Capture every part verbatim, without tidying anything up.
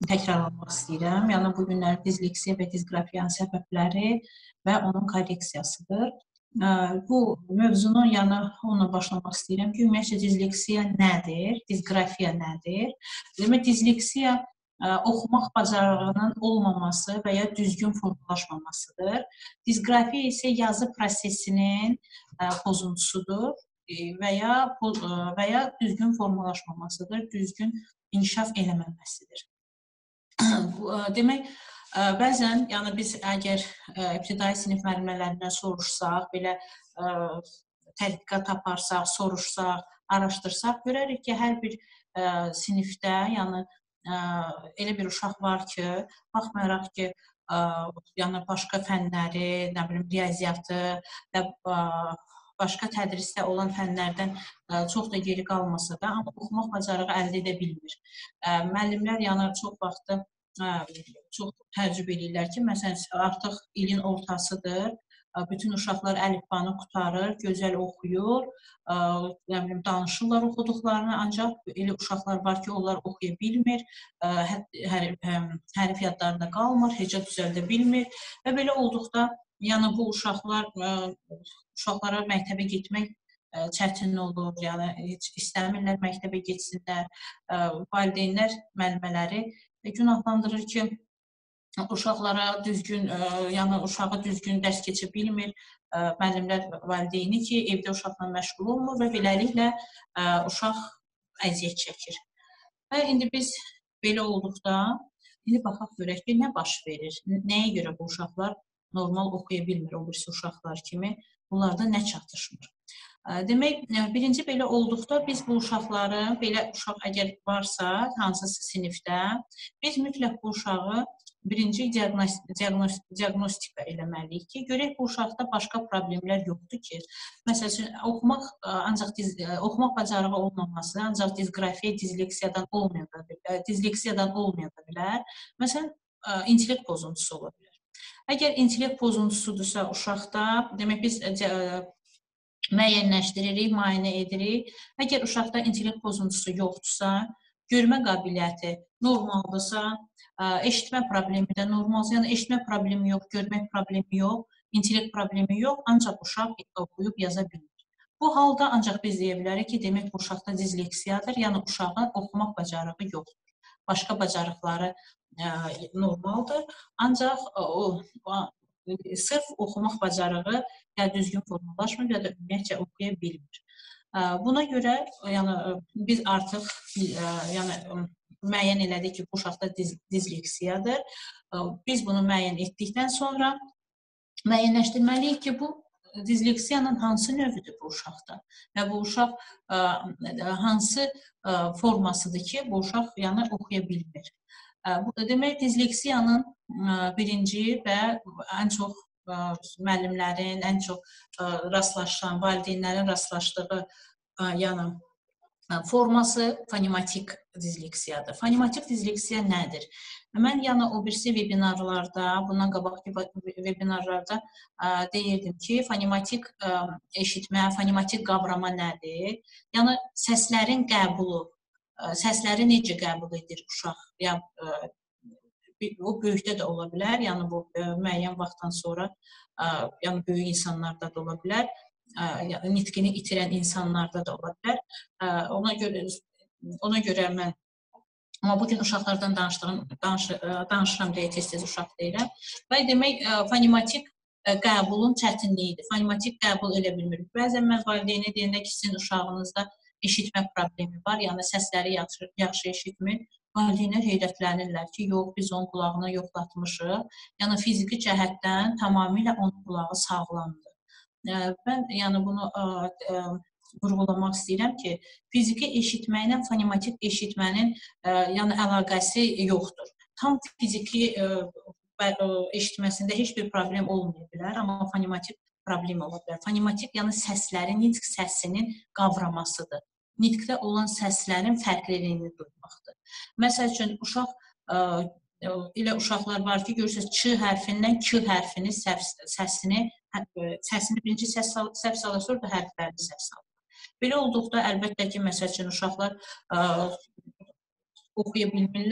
təkrarlamaq istəyirəm. Yəni, bu günlər disleksiya və disqrafiyanın səbəbləri və onun korreksiyasıdır. Bu mövzunu, yəni, onunla başlamaq istəyirəm ki, ümumiyyətlə, disleksiya nədir, disqrafiya nədir? Demək, disleksiya oxumaq bacarığının olmaması və ya düzgün formalaşmamasıdır. Disqrafiya isə yazı prosesinin pozuntusudur və ya, və ya düzgün formalaşmamasıdır, düzgün inkişaf eləməməsidir. Demək, bəzən, yəni biz əgər ibtidai sinif müəllimələrindən soruşsaq, belə tədqiqat aparsaq, soruşsaq, araşdırsaq, görərik ki, hər bir sinifdə, yəni elə bir uşaq var ki, baxmayaraq ki, yəni başqa fənləri, nə bilim, riyaziyyatı və başqa tədrisdə olan fənlərdən çox da geri qalmasa da, amma oxumaq bacarığı əldə edə bilmir. Müəllimlər, yəni çox vaxtı çox təəccüb edirlər ki, məsələn, artıq ilin ortasıdır, bütün uşaqlar əlifbanı qurtarır, gözəl oxuyur, danışırlar oxuduqlarını, ancaq elə uşaqlar var ki, onlar oxuya bilmir, hərf yadlarında qalmır, heca düzəldə bilmir və belə olduqda, yəni bu uşaqlar, uşaqlara məktəbə getmək çətin olur, yəni heç istəmirlər məktəbə getsinlər, valideynlər müəllimələri günahlandırır ki, uşaqlara düzgün, yəni uşağı düzgün dərs keçə bilmir, müəllimlər valideyni ki, evdə uşaqla məşğul olmur və beləliklə uşaq əziyyət çəkir. Və indi biz belə olduqda, indi baxaq görək ki, nə baş verir, nəyə görə bu uşaqlar normal oxuya bilmir, o birisi uşaqlar kimi, bunlarda nə çatışmır. Demək, birinci belə olduqda biz bu uşaqları, belə uşaq əgər varsa, hansısa sinifdə, biz mütləq bu uşağı birinci diaqnostika eləməliyik ki, görək bu uşaqda başqa problemlər yoxdur ki, məsələn, oxumaq ancaq oxumaq bacarığı olmaması, ancaq disqrafiya, disleksiyadan olmaya da bilər. Məsələn, intellekt pozuntusu ola bilər. Əgər intellekt pozuntusudursa uşaqda, demək biz müəyyənləşdiririk, müayinə edirik. Əgər uşaqda intellekt pozuntusu yoxdursa, görmə qabiliyyəti normaldırsa, eşitmə problemi də normaldır, yəni eşitmə problemi yox, görmək problemi yox, intellekt problemi yox, ancaq uşaq oxuyub yaza bilmir. Bu halda ancaq biz deyə bilərik ki, demək bu uşaqda disleksiyadır, yəni uşağın oxumaq bacarığı yoxdur. Başqa bacarıqları normaldır, ancaq sırf oxumaq bacarığı ya düzgün formalaşmır, ya da ümumiyyətcə oxuya bilmir. Buna görə biz artıq müəyyən elədik ki, bu uşaqda disleksiyadır. Biz bunu müəyyən etdikdən sonra müəyyənləşdirməliyik ki, bu disleksiyanın hansı növüdür bu uşaqda və bu uşaq hansı formasıdır ki, bu uşaq oxuya bilmir. Demək, disleksiyanın birinci və ən çox müəllimlərin, ən çox rastlaşan, valideynlərin rastlaşdığı forması fonematik disleksiyadır. Fonematik disleksiya nədir? Mən o birisi webinarlarda, bundan qabaqki webinarlarda deyirdim ki, fonematik eşitmə, fonematik qavrama nədir? Yəni, səslərin qəbulu, səsləri necə qəbul edir uşaq? O, böyükdə də ola bilər, yəni bu müəyyən vaxtdan sonra böyük insanlarda da ola bilər, nitqini itirən insanlarda da ola bilər. Ona görə mən, amma bugün uşaqlardan danışıram deyə tez-tez uşaq deyirəm. Və demək, fonematik qəbulun çətinliyidir, fonematik qəbul elə bilmir. Bəzən mən valideynə deyəndə ki, sizin uşağınızda eşitmə problemi var, yəni səsləri yaxşı eşitmir. Valideynlər heyrətlənirlər ki, yox, biz onun qulağına yoxlatmışıq. Yəni, fiziki cəhətdən tamamilə onun qulağı sağlamdır. Mən bunu vurğulamaq istəyirəm ki, fiziki eşitməklə fonematik eşitmənin əlaqəsi yoxdur. Tam fiziki eşitməsində heç bir problem olmaya bilər, amma fonematik problem ola bilər. Fonematik, yəni səslərin, nitq səsinin qavramasıdır. Nitqdə olan səslərin fərqliliyini duymaqdır. Məsəl üçün, elə uşaqlar var ki, görürsünüz, ç hərfindən k hərfinin səsini, səsini birinci səhv salır, sonra da hərflərini səhv salır. Belə olduqda, əlbəttə ki, məsəl üçün, uşaqlar oxuya bilmirlər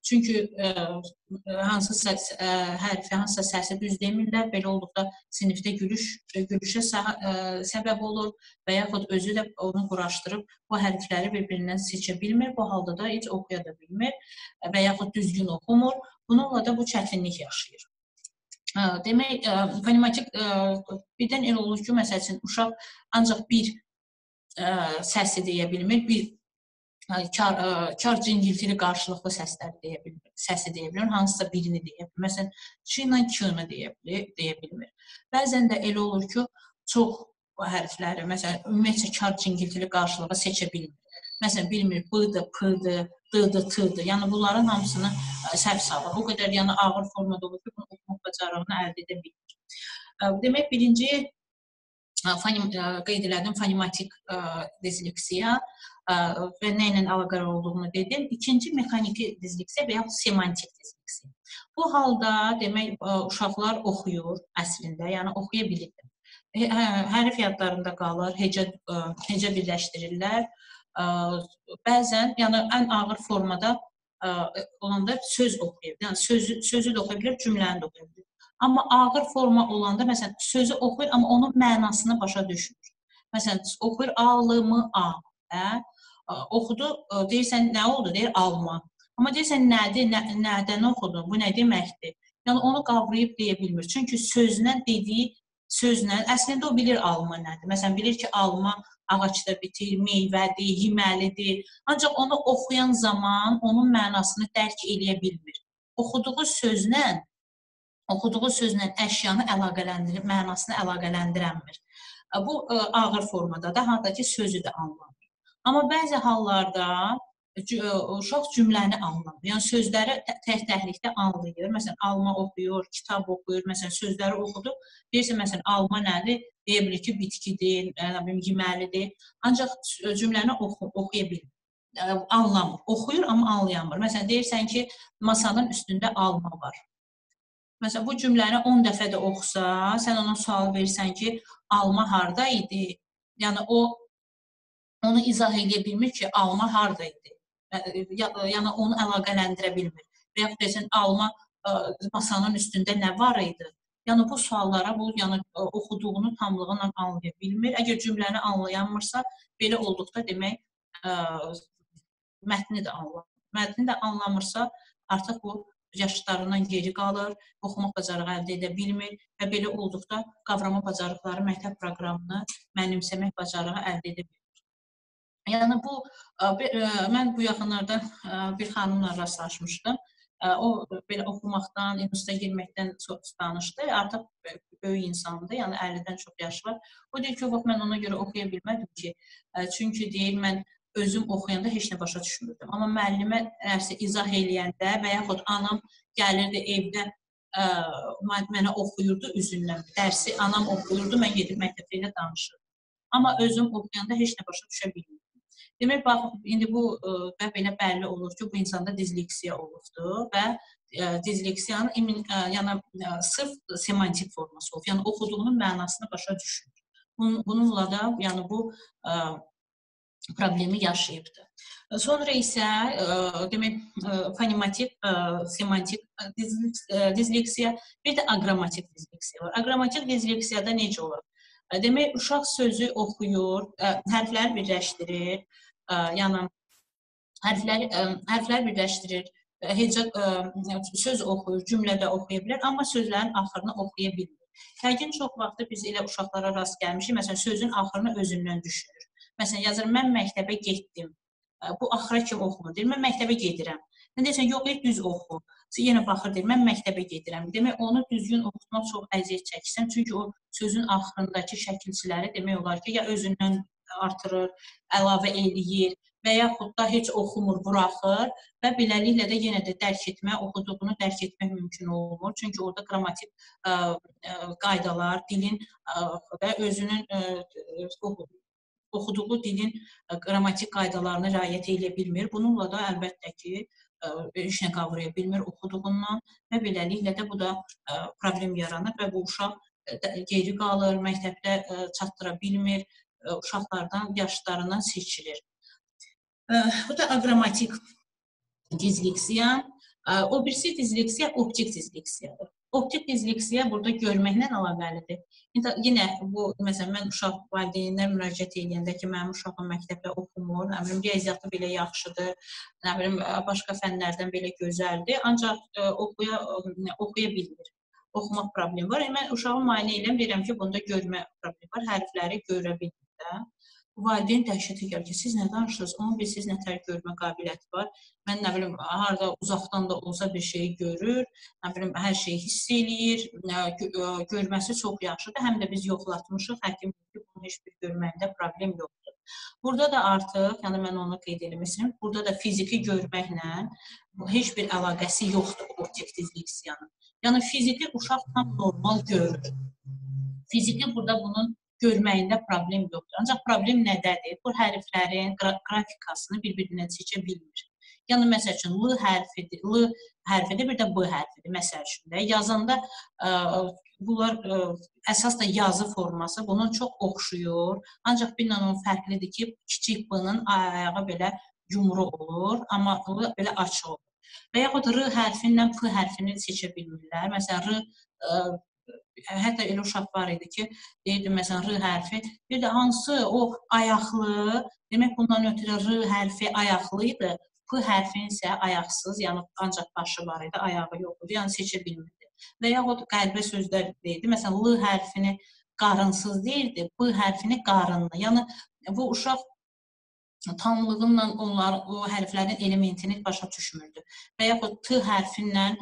Çünki ə, hansısa ə, hərfi, hansısa səsi düz demirlər, belə olduqda sinifdə gülüş, gülüşə ə, səbəb olur və yaxud özü də onu quraşdırıb bu hərfləri bir-birindən seçə bilmir, bu halda da heç oxuya da bilmir və yaxud düzgün oxumur. Bununla da bu çətinlik yaşayır. Ə, demək, ə, fonematik ə, birdən elə olur ki, məsəl üçün, uşaq ancaq bir ə, səsi deyə bilmir, bir Kar, kar cingiltili qarşılıqlı səslər deyə bilmir, səsi deyə bilir, hansısa birini deyə bilir. Məsələn, ç ilə k-nı deyə, deyə bilmir. Bəzən də elə olur ki, çox hərfləri, məsələn, ümumiyyətcə kar cingiltili qarşılığı seçə bilmir. Məsələn, bilmir b-dır, p-dır, d-dır, t-dır. Yəni, bunların hamısını səhv salır. O qədər yəni, ağır formada olur ki, bunu oxumaq bacarığını əldə edə bilmir. Demək, birinci fonem, qeyd elədim fonematik disleksiya və nə ilə əlaqədar olduğunu dedim. İkinci mexaniki disleksiya və yaxud semantik disleksiya. Bu halda demək uşaqlar oxuyur əslində, yəni oxuya bilirlər. Hərf yadlarında qalır, hecə, hecə birləşdirirlər. Bəzən, yəni ən ağır formada olanda söz oxuyur. Yəni sözü, sözü də oxuya bilir, cümləni də oxuya bilir. Amma ağır forma olanda, məsələn, sözü oxuyur, amma onun mənasını başa düşmür. Məsələn, oxuyur alımı, a. Hə? Oxudu, deyirsən, nə oldu? Deyir, alma. Amma deyirsən, nədir, nə, nədən oxudu? Bu nə deməkdir? Yəni, onu qavrayıb deyə bilmir. Çünki sözlə dediyi, sözlə, əslində o bilir alma nədir. Məsələn, bilir ki, alma ağacda bitir, meyvədir, yeməlidir. Ancaq onu oxuyan zaman onun mənasını dərk eləyə bilmir. Oxuduğu sözlə, oxuduğu sözlə əşyanı əlaqələndirir, mənasını əlaqələndirənmir. Bu, ağır formadadır, hatta ki, sözü də anlamır. Amma bəzi hallarda uşaq cümləni anlamır. Yəni, sözləri tək-təklikdə anlayır. Məsələn, alma oxuyur, kitab oxuyur, məsələn, sözləri oxudu. Deyirsə, məsələn, alma nədir? Deyə bilir ki, bitkidir, yeməlidir. Ancaq cümləni oxu, oxuya bilmir. Anlamır. Oxuyur, amma anlayamır. Məsələn, deyirsən ki, masanın üstündə alma var. Məsələn, bu cümləni on dəfə də oxusa, sən ona sual verirsən ki, alma harda idi? Yəni, o onu izah edə bilmir ki, alma harda idi? Yəni, onu əlaqələndirə bilmir. Və yaxud desən, alma masanın üstündə nə var idi? Yəni, bu suallara bu, yəni, oxuduğunu tamlığına anlaya bilmir. Əgər cümləni anlayanmırsa, belə olduqda demək, mətni də anlamır. Mətni də anlamırsa, artıq bu yaşlarından geri qalır, oxumaq bacarığı əldə edə bilmir və belə olduqda qavrama bacarıqları məktəb proqramını mənimsəmək bacarığı əldə edə bilmir. Yəni, bu, mən bu yaxınlarda bir xanımla rastlaşmışdım. O, belə oxumaqdan, instituta girməkdən çox danışdı. Artıq böyük insandır, yəni əllidən çox yaşı var. O deyir ki, mən ona görə oxuya bilmədim ki, çünki deyir, mən özüm oxuyanda heç nə başa düşmürdüm. Amma müəllimə dərsi izah eləyəndə və yaxud anam gəlirdi evdə mənə oxuyurdu üzündən. Dərsi anam oxuyurdu, mən gedib məktəbdə ilə danışırdım. Amma özüm oxuyanda heç nə başa düşə bilmirdim. Demək, bax, indi bu belə bəlli olur ki, bu insanda disleksiya olubdur və disleksiyanın yəni, sırf semantik forması olub. Yəni, oxuduğunun mənasını başa düşmür. Bununla da yəni, bu problemi yaşayıbdır. Sonra isə, demək, fonematik, semantik disleksiya, bir də aqrammatik disleksiya var. Aqrammatik disleksiyada necə olur? Demək, uşaq sözü oxuyur, hərflər birləşdirir, yəni, hərflər, hərflər birləşdirir, hecə, söz oxuyur, cümlədə oxuya bilər, amma sözlərin axırını oxuya bilmir. Yəqin çox vaxtda biz elə uşaqlara rast gəlmişik, məsələn, sözün axırını özündən düşünür. Məsələn, yazır, mən məktəbə getdim. Bu, axıra kimi oxumur. Deyir, mən məktəbə gedirəm. Sən deyirsən, yox, düz oxu. Yenə baxır, deyir, mən məktəbə gedirəm. Demək, onu düzgün oxutmaq çox əziyyət çəkirsən. Çünki o sözün axırındakı şəkilçiləri demək olar ki, ya özündən artırır, əlavə eləyir və yaxud da heç oxumur, buraxır və beləliklə də yenə də dərk etmə, oxuduğunu dərk etmək mümkün olmur. Çünki orada qrammatik qaydalar, dilin və özünün oxuduğu dilin qrammatik qaydalarına riayət edə bilmir. Bununla da əlbəttə ki, heç nə qavraya bilmir oxuduğundan və beləliklə də bu da problem yaranır və bu uşaq geri qalır, məktəbdə çatdıra bilmir, uşaqlardan, yaşlarından seçilir. Bu da aqrammatik disleksiya. O birisi disleksiya optik disleksiyadır. Optik disleksiya burada görməklə əlaqəlidir. Yenə bu, məsələn, mən uşaq valideynlər müraciət edəndə ki, mənim uşağım məktəbdə oxumur, nə bilim, riyaziyyatı belə yaxşıdır, nə bilim, başqa fənlərdən belə gözəldir, ancaq oxuya, oxuya bilmir. Oxumaq problemi var. Mən uşağı müayinə edirəm, deyirəm ki, bunda görmə problemi var, hərfləri görə bilmir də. Valideyn dəhşətə gəlir ki, siz nə danışırsınız? Onun bir siz nətər görmə qabiliyyəti var. Mən nə bilim, harada uzaqdan da olsa bir şeyi görür, nə bilim, hər şeyi hiss eləyir, görməsi çox yaxşıdır. Həm də biz yoxlatmışıq, həkim ki, bunun heç bir görməyində problem yoxdur. Burada da artıq, yəni mən onu qeyd eləmişəm, burada da fiziki görməklə heç bir əlaqəsi yoxdur optik disleksiyanın. Yəni fiziki uşaq tam normal görür. Fiziki burada bunun görməyində problem yoxdur. Ancaq problem nədədir? Bu hərflərin qrafikasını bir-birindən seçə bilmir. Yəni, məsəl üçün, L hərfidir, L hərfidir, bir də B hərfidir, məsəl üçün. Yazanda bunlar əsas da yazı forması bunun çox oxşuyur. Ancaq bir onun fərqlidir ki, kiçik B-nın ayağı belə yumru olur, amma L belə açıq olur. Və yaxud R hərfinlə P hərfini seçə bilmirlər. Məsələn, R hətta elə uşaq var idi ki, deyirdim, məsələn, R hərfi, bir də hansı o ayaqlı, demək bundan ötürü R hərfi ayaqlı idi, P hərfin isə ayaqsız, yəni ancaq başı var idi, ayağı yox idi, yəni seçə bilmirdi. Və yaxud qəlbə sözlər deyirdi, məsələn, L hərfini qarınsız deyirdi, P hərfini qarınlı. Yəni, bu uşaq tamlığınla onlar o hərflərin elementini başa düşmürdü. Və yaxud T hərfindən,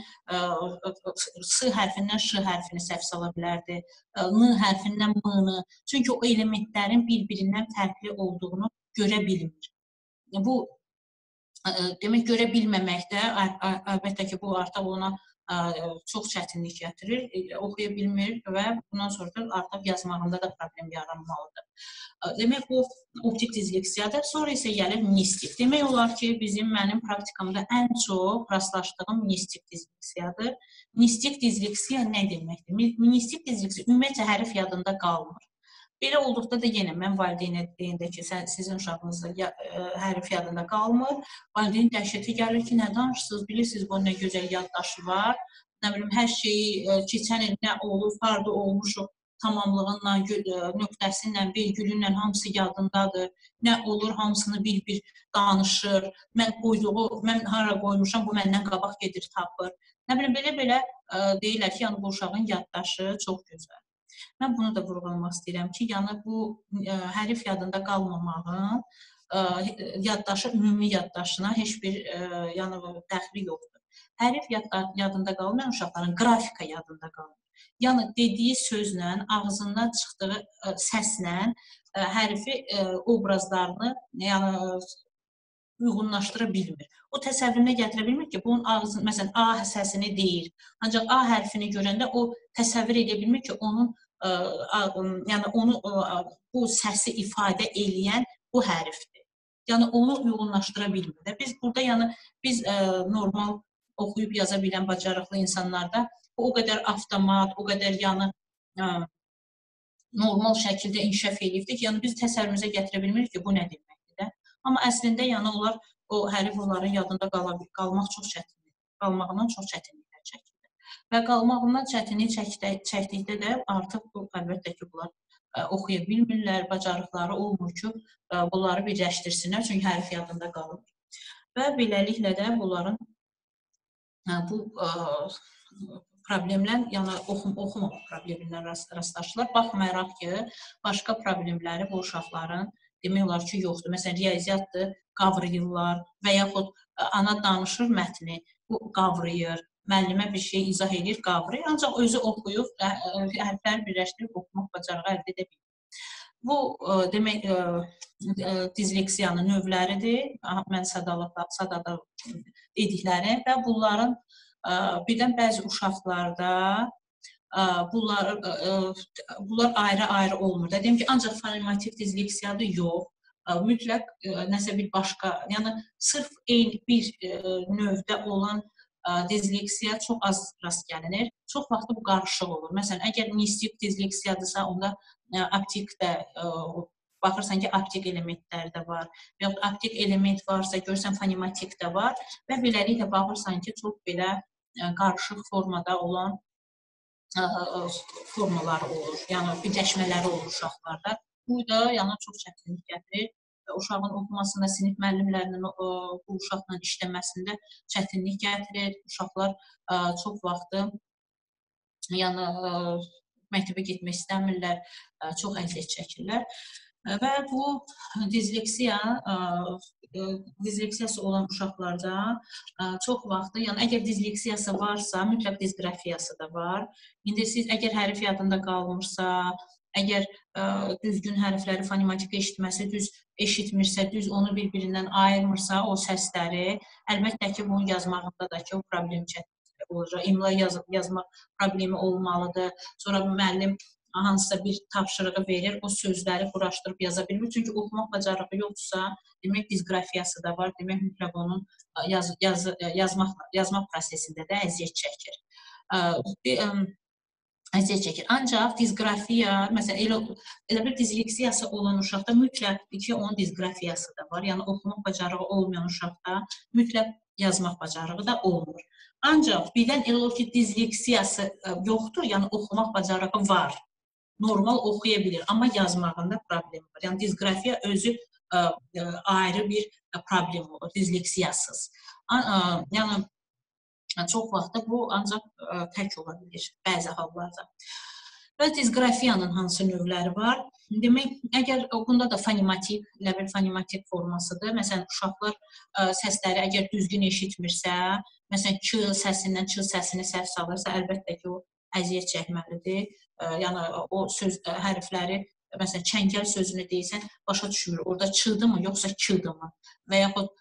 S hərfindən Ş hərfini səhv sala bilərdi, N hərfindən M-ni. Çünki o elementlərin bir-birindən fərqli olduğunu görə bilmir. Bu, demək, görə bilməməkdə, əlbəttə ki, bu artıq ona çox çətinlik gətirir, oxuya bilmir və bundan sonra da artıq yazmağında da problem yaranmalıdır. Demək, bu optik disleksiyadır. Sonra isə gəlir mistik. Demək olar ki, bizim mənim praktikamda ən çox rastlaşdığım mistik disleksiyadır. Mistik disleksiya nə deməkdir? Mistik disleksiya ümumiyyətlə hərf yadında qalmır. Belə olduqda da yenə mən valideynə deyəndə ki, sizin uşağınızda hərf yadında qalmır. Valideyn dəhşətə gəlir ki, nə danışırsınız, bilirsiniz, bunun nə gözəl yaddaşı var. Nə bilim, hər şeyi keçən il nə olur, harda olmuşuq, tamamlığınla, nöqtəsinlə, vergülünlə hamısı yadındadır. Nə olur, hamısını bir-bir danışır. Mən qoyduğu, mən hara qoymuşam, bu məndən qabaq gedir, tapır. Nə bilim, belə-belə deyirlər ki, yəni bu uşağın yaddaşı çox gözəl. Mən bunu da vurğulamaq istəyirəm ki, yəni bu hərf yadında qalmamağın yaddaşı, ümumi yaddaşına heç bir dəxli yoxdur. Hərf yadında qalmayan uşaqların qrafika yadında qalır. Yəni dediyi sözlə, ağzından çıxdığı səslə hərfi obrazlarını uyğunlaşdıra bilmir. O təsəvvürünə gətirə bilmir ki, bunun ağzı, məsələn, A səsini deyir. Ancaq A hərfini görəndə o təsəvvür edə bilmir ki, onun, yəni onu, bu səsi ifadə eləyən bu hərfdir. Yəni onu uyğunlaşdıra bilmir. Biz burada, yəni, biz normal oxuyub yaza bilən bacarıqlı insanlarda o qədər avtomat, o qədər, yəni, normal şəkildə inkişaf edibdir ki, yəni biz təsəvvürümüzə gətirə bilmirik ki, bu nə deməkdir də. Amma əslində, yəni, onlar, o hərf onların yadında qalmaq çox çətindir. Qalmağından çox çətinliklər çəkilir. Və qalmağından çətinlik çəkdikdə də artıq, əlbəttə ki, bunlar oxuya bilmirlər, bacarıqları olmur ki, bunları birləşdirsinlər, çünki hərf yadında qalır. Və beləliklə də bunların bu problemlər, yəni oxumamaq problemlərlə rastlaşırlar. Baxmayaraq ki, başqa problemləri bu uşaqların demək olar ki, yoxdur. Məsələn, riyaziyyatdır, qavrayırlar və yaxud ana danışır mətni, bu qavrayır, müəllimə bir şey izah edir, qavrayır, ancaq özü oxuyub, hərfləri birləşdirib oxumaq bacarığı əldə edə bilir. Bu, demək, disleksiyanın növləridir, mən sadada dedikləri və bunların birdən bəzi uşaqlarda bunlar ayrı-ayrı olmur. Deyim ki, ancaq fonetik disleksiyadır, yox. Mütləq nəsə bir başqa, yəni sırf eyni bir növdə olan disleksiya çox az rast gəlinir. Çox vaxtı bu qarışıq olur. Məsələn, əgər mistik disleksiyadırsa, onda optik də baxırsan ki, aptik elementlər də var. Və yaxud aptik element varsa, görürsən fonematik də var və beləliklə baxırsan ki, çox belə qarışıq formada olan formalar olur, yəni birləşmələri olur uşaqlarda. Bu da yəni çox çətinlik gətirir. Uşağın oxumasında, sinif müəllimlərinin bu uşaqla işləməsində çətinlik gətirir. Uşaqlar çox vaxtı yəni məktəbə getmək istəmirlər, çox əziyyət çəkirlər. Və bu disleksiya, disleksiyası olan uşaqlarda çox vaxtı, yəni əgər disleksiyası varsa, mütləq disqrafiyası da var. İndi siz əgər hərf yadında qalmırsa, əgər düzgün hərfləri fonematik eşitməsi, düz eşitmirsə, düz onu bir-birindən ayırmırsa o səsləri, əlbəttə ki, bunun yazmağında da ki, o problem çətinlik olacaq. İmla yazmaq problemi olmalıdır. Sonra müəllim hansısa bir tapşırığı verir, o sözləri quraşdırıb yaza bilmir. Çünki oxumaq bacarığı yoxdursa, demək disqrafiyası da var, demək mütləq onun yaz, yaz, yazmaq, yazmaq prosesində də əziyyət çəkir. Əziyyət çəkir. Ancaq disqrafiya, məsələn, elə, elə bir disleksiyası olan uşaqda mütləq ki, onun disqrafiyası da var. Yəni, oxumaq bacarığı olmayan uşaqda mütləq yazmaq bacarığı da olmur. Ancaq birdən elə olur ki, disleksiyası yoxdur, yəni oxumaq bacarığı var. Normal oxuya bilir, amma yazmağında problem var. Yəni, disqrafiya özü ə, ə, ayrı bir problem olur, disleksiyasız. Yəni, çox vaxtda bu ancaq ə, tək ola bilir bəzi hallarda. Və disqrafiyanın hansı növləri var? Demək, əgər bunda da fonematik, elə bir fonematik formasıdır. Məsələn, uşaqlar ə, səsləri əgər düzgün eşitmirsə, məsələn, ç səsindən ç səsini səhv salırsa, əlbəttə ki, o əziyyət çəkməlidir. Ə, yəni, o söz ə, hərfləri, məsələn, çəngəl sözünü deyirsən, başa düşmür. Orada ç-dır mı, yoxsa k-dır mı? Və yaxud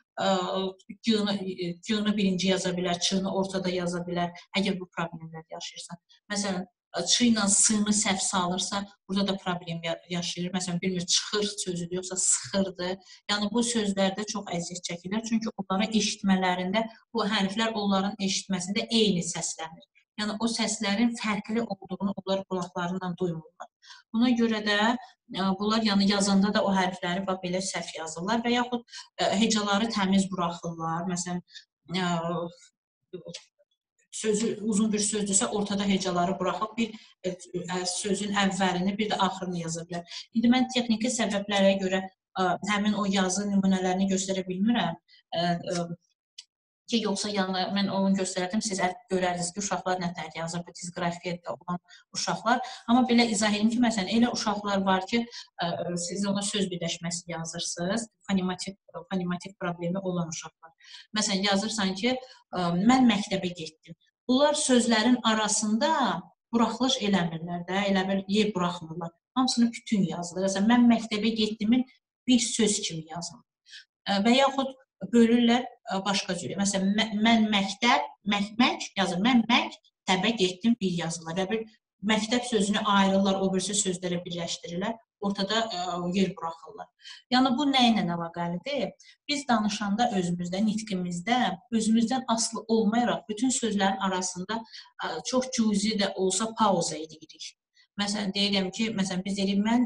G-ni birinci yaza bilər, Ç-ni ortada yaza bilər, əgər bu problemlər yaşayırsan. Məsələn, Ç ilə S-ni səhv salırsa, burada da problem yaşayır. Məsələn, bilmir, çıxır sözüdür, yoxsa sıxırdır. Yəni, bu sözlərdə çox əziyyət çəkirlər. Çünki onlara eşitmələrində, bu hərflər onların eşitməsində eyni səslənir. Yəni, o səslərin fərqli olduğunu onlar qulaqlarından duymurlar. Buna görə də bunlar yəni yazanda da o hərfləri belə səhv yazırlar və yaxud hecaları təmiz buraxırlar. Məsələn, sözü uzun bir sözdürsə, ortada hecaları buraxıb bir sözün əvvəlini, bir də axırını yaza bilər. İndi mən texniki səbəblərə görə həmin o yazı nümunələrini göstərə bilmirəm. Ki, yoxsa yəni, mən onu göstərdim, siz görərdiniz ki, uşaqlar nətər yazır, bu disqrafiyada olan uşaqlar. Amma belə izah edin ki, məsələn, elə uşaqlar var ki, siz ona söz birləşməsi yazırsınız, fonematik, fonematik problemi olan uşaqlar. Məsələn, yazırsan ki, mən məktəbə getdim. Bunlar sözlərin arasında buraxılış eləmirlər də, elə bir yer buraxmırlar. Hamısını bütün yazılır. Məsələn, mən məktəbə getdimin bir söz kimi yazılır. Və yaxud bölürlər başqa cürə. Məsələn, mən məktəb, məkmək yazır. Mən məktəbə getdim bir yazılar. Və bir məktəb sözünü ayrılırlar, o birisi sözlərə birləşdirirlər. Ortada yer buraxırlar. Yəni, bu nə ilə əlaqəlidir? Biz danışanda özümüzdə, nitqimizdə, özümüzdən asılı olmayaraq bütün sözlərin arasında çox cüzi də olsa pauza edirik. Məsələn, deyirəm ki, məsələn, biz deyirik, mən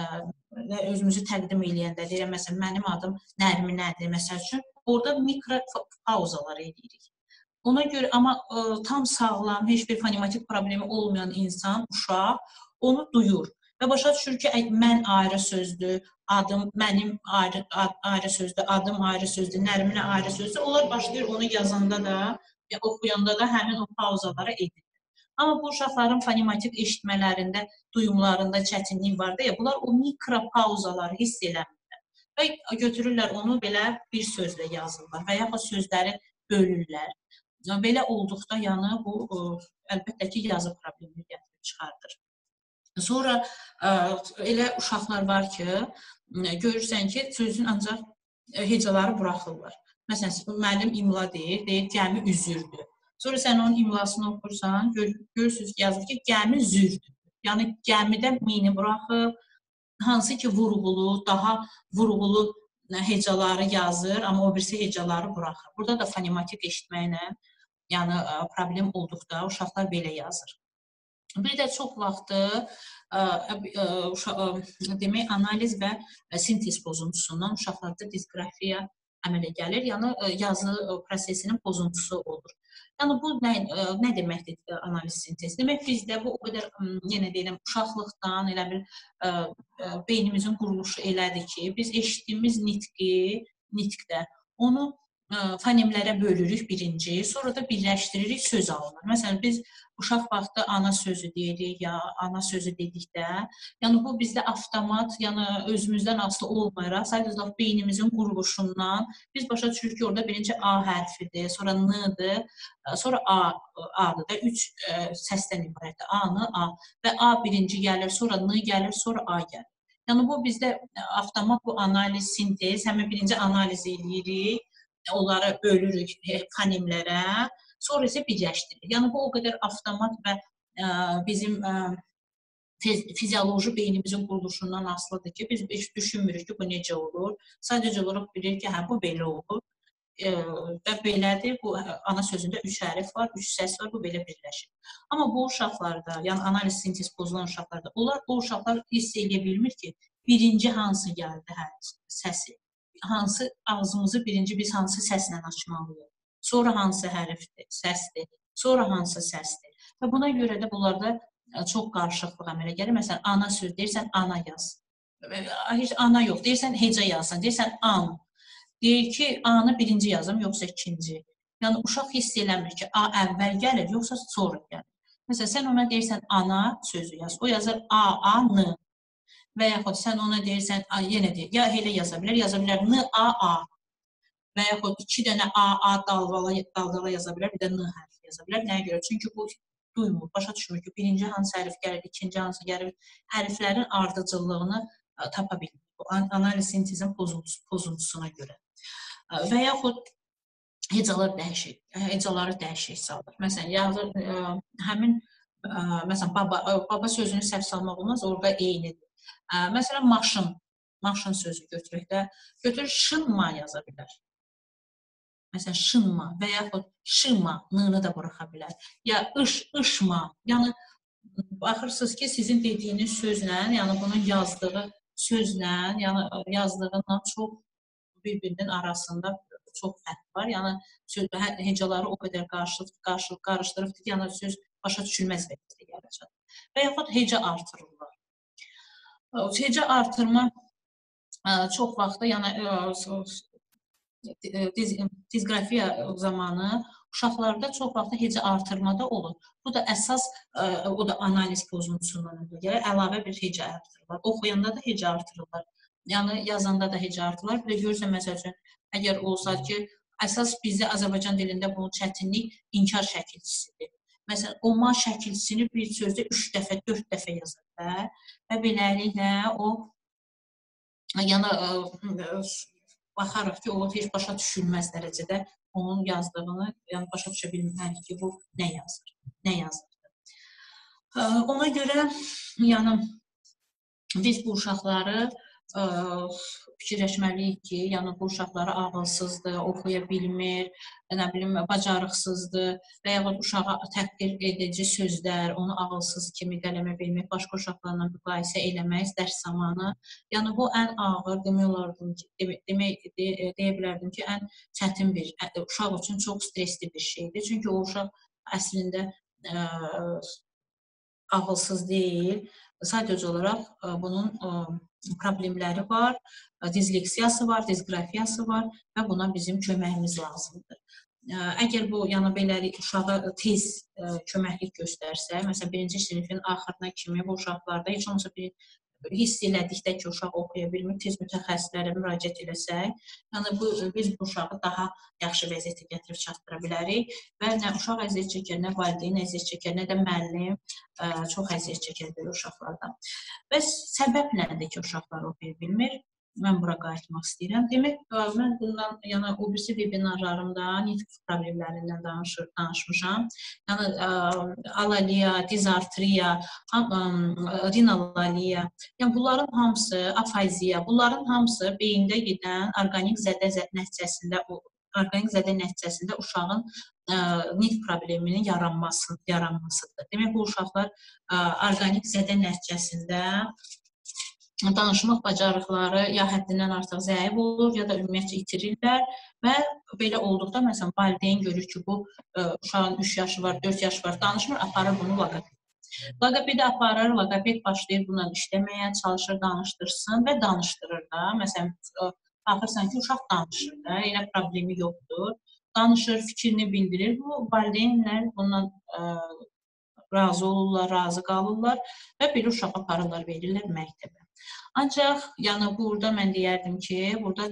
özümüzü təqdim eləyəndə deyirəm, məsələn, mənim adım Nərminədir, məsəl üçün, orada mikro pauzalar edirik. Ona görə, amma tam sağlam, heç bir fonematik problemi olmayan insan, uşaq, onu duyur və başa düşür ki, mən ayrı sözdür, adım, mənim ayrı, ayrı sözdür, adım ayrı sözdür, Nərminə ayrı sözdür. Onlar başlayır onu yazanda da, oxuyanda da həmin o pauzaları edir. Amma bu uşaqların fonematik eşitmələrində, duyumlarında çətinlik var deyə, bunlar o mikro pauzaları hiss eləmirlər. Və götürürlər onu belə bir sözlə yazırlar və yaxud sözləri bölürlər. Belə olduqda, yəni bu əlbəttə ki, yazı problemi gətirib çıxardır. Sonra elə uşaqlar var ki, görürsən ki, sözün ancaq hecaları buraxırlar. Məsələn, müəllim imla deyir, deyir, gəmi üzürdür. Sonra sən onun imlasını oxursan, görürsünüz ki, yazır ki, gəmi zürdür. Yəni, gəmidə mini buraxıb, hansı ki, vurğulu, daha vurğulu hecaları yazır, amma o birisi hecaları buraxır. Burada da fonematik eşitməklə yəni, problem olduqda uşaqlar belə yazır. Bir də çox vaxtı demək, analiz və sintez pozuntusundan uşaqlarda disqrafiya əmələ gəlir, yəni yazı prosesinin pozuntusu olur. Yəni bu nə, nə deməkdir analiz sintez? Demək bizdə bu o qədər, yenə deyirəm, uşaqlıqdan elə bir beynimizin quruluşu elədir ki, biz eşitdiyimiz nitqi, nitqdə onu fonemlərə bölürük birinci, sonra da birləşdiririk, söz alınır. Məsələn, biz uşaq vaxtı ana sözü deyirik ya ana sözü dedikdə, yəni bu bizdə avtomat, yəni özümüzdən asılı olmayaraq, sadəcə beynimizin quruluşundan biz başa düşürük ki, orada birinci A hərfidir, sonra N-dır, sonra A, A-dır da, üç səsdən ibarətdir. A-nı, A və A birinci gəlir, sonra N gəlir, sonra A gəlir. Yəni bu bizdə avtomat bu analiz, sintez, həmin birinci analiz edirik, onları bölürük fonemlərə, sonra isə birləşdiririk. Yəni bu o qədər avtomat və bizim fizioloji beynimizin quruluşundan asılıdır ki, biz heç düşünmürük ki, bu necə olur. Sadəcə olaraq bilirik ki, hə, bu belə olur və belədir. Bu ana sözündə üç hərf var, üç səs var, bu belə birləşir. Amma bu uşaqlarda, yəni analiz sintez pozulan uşaqlarda, onlar o uşaqlar hiss edə bilmir ki, birinci hansı gəldi hə, səsi, hansı ağzımızı birinci biz hansı səslə açmalıyıq, sonra hansı hərfdir, səsdir, sonra hansı səsdir. Və buna görə də bunlarda çox qarışıqlıq əmələ gəlir. Məsələn, ana söz deyirsən, ana yaz. Heç ana yox, deyirsən, heca yazsan, deyirsən, an. Deyir ki, A-nı birinci yazım, yoxsa ikinci. Yəni, uşaq hiss eləmir ki, A əvvəl gəlir, yoxsa sonra gəlir. Məsələn, sən ona deyirsən, ana sözü yaz. O yazır A, A, N. Və yaxud sən ona deyirsən, yenə deyir, ya elə yaza bilər, yaza bilər N, A, A. Və yaxud iki dənə A, A daldala yaza bilər, bir də N hərfi yaza bilər. Nəyə görə? Çünki bu duymur, başa düşmür ki, birinci hansı hərf gəlir, ikinci hansı gəlir, hərflərin ardıcıllığını tapa bilmir. Bu analiz sintezin pozuntusuna görə. Və yaxud hecalar dəyişik, hecaları dəyişik salır. Məsələn, yazır, həmin, məsələn, baba, baba sözünü səhv salmaq olmaz, orada eynidir. Məsələn, maşın, maşın sözü götürək də, götürür, şınma yaza bilər. Məsələn, şınma və yaxud şıma, n-nı da buraxa bilər. Ya, ış, ışma, yəni, baxırsınız ki, sizin dediyiniz sözlə, yəni bunun yazdığı sözlə, yəni yazdığından çox bir-birinin arasında çox fərq var. Yəni, hecaları o qədər qarışdırıbdır ki, yəni söz başa düşülməz vəziyyətə gələcək. Və yaxud heca artırırlar. Heca artırma çox vaxtı, yəni disqrafiya zamanı uşaqlarda çox vaxtı heca artırmada olur. Bu da əsas, o da analiz pozuntusundan gəlir, əlavə bir heca artırırlar. Oxuyanda da heca artırırlar. Yəni, yazanda da heca artırırlar. Bir də görürsən, məsəl üçün, əgər olsaydı ki, əsas bizdə Azərbaycan dilində bunun çətinlik inkar şəkilçisidir. Məsələn, olma şəkilçisini bir sözdə üç dəfə, dörd dəfə yazır və beləliklə o, yəni, baxarıq ki, o heç başa düşülməz dərəcədə onun yazdığını, yəni başa düşə bilmərik ki, bu nə yazır, nə yazır. Ona görə, yəni, biz bu uşaqları fikirləşməliyik ki, yəni bu uşaqları ağılsızdır, oxuya bilmir, nə bilim, bacarıqsızdır və yaxud uşağa təhqir edici sözlər, onu ağılsız kimi qələmə vermək, başqa uşaqlarla müqayisə eləmək dərs zamanı. Yəni bu ən ağır, demək olardım ki, demək, deyə bilərdim ki, ən çətin bir, uşaq üçün çox stresli bir şeydir. Çünki o uşaq əslində ağılsız deyil, sadəcə olaraq bunun problemləri var, disleksiyası var, disqrafiyası var və buna bizim köməyimiz lazımdır. Əgər bu, yəni beləlik uşağa tez köməklik göstərsə, məsələn, birinci sinifin axırına kimi bu uşaqlarda heç olmasa bir hiss elədikdə ki, uşaq oxuya bilmir, tez mütəxəssislərə müraciət eləsək, yəni biz bu uşağı daha yaxşı vəziyyətə gətirib çatdıra bilərik və nə uşaq əziyyət çəkər, nə valideyn əziyyət çəkər, nə də müəllim çox əziyyət çəkər belə uşaqlardan. Və səbəb nədir ki, uşaqlar oxuya bilmir? Mən bura qayıtmaq istəyirəm. Demək, mən bundan, yəni o birisi webinarlarımda nitq problemlərindən danışmışam. Yəni, alaliya, dizartriya, rinalaliya, yəni bunların hamısı, afaziya, bunların hamısı beyində gedən orqanik zədə nəticəsində, orqanik zədə nəticəsində uşağın nitq probleminin yaranması, yaranmasıdır. Demək, bu uşaqlar orqanik zədə nəticəsində danışmaq bacarıqları ya həddindən artıq zəif olur, ya da ümumiyyətcə itirirlər və belə olduqda, məsələn, valideyn görür ki, bu uşağın üç yaşı var, dörd yaşı var, danışmır, aparır bunu loqoped. Loqopedi aparır, loqoped başlayır bununla işləməyə, çalışır, danışdırsın və danışdırır da. Məsələn, baxırsan ki, uşaq danışır da, elə problemi yoxdur. Danışır, fikrini bildirir. Bu valideynlər bundan razı olurlar, razı qalırlar və bir uşağı aparırlar, verirlər məktəbə. Ancaq, yəni, burada mən deyərdim ki, burada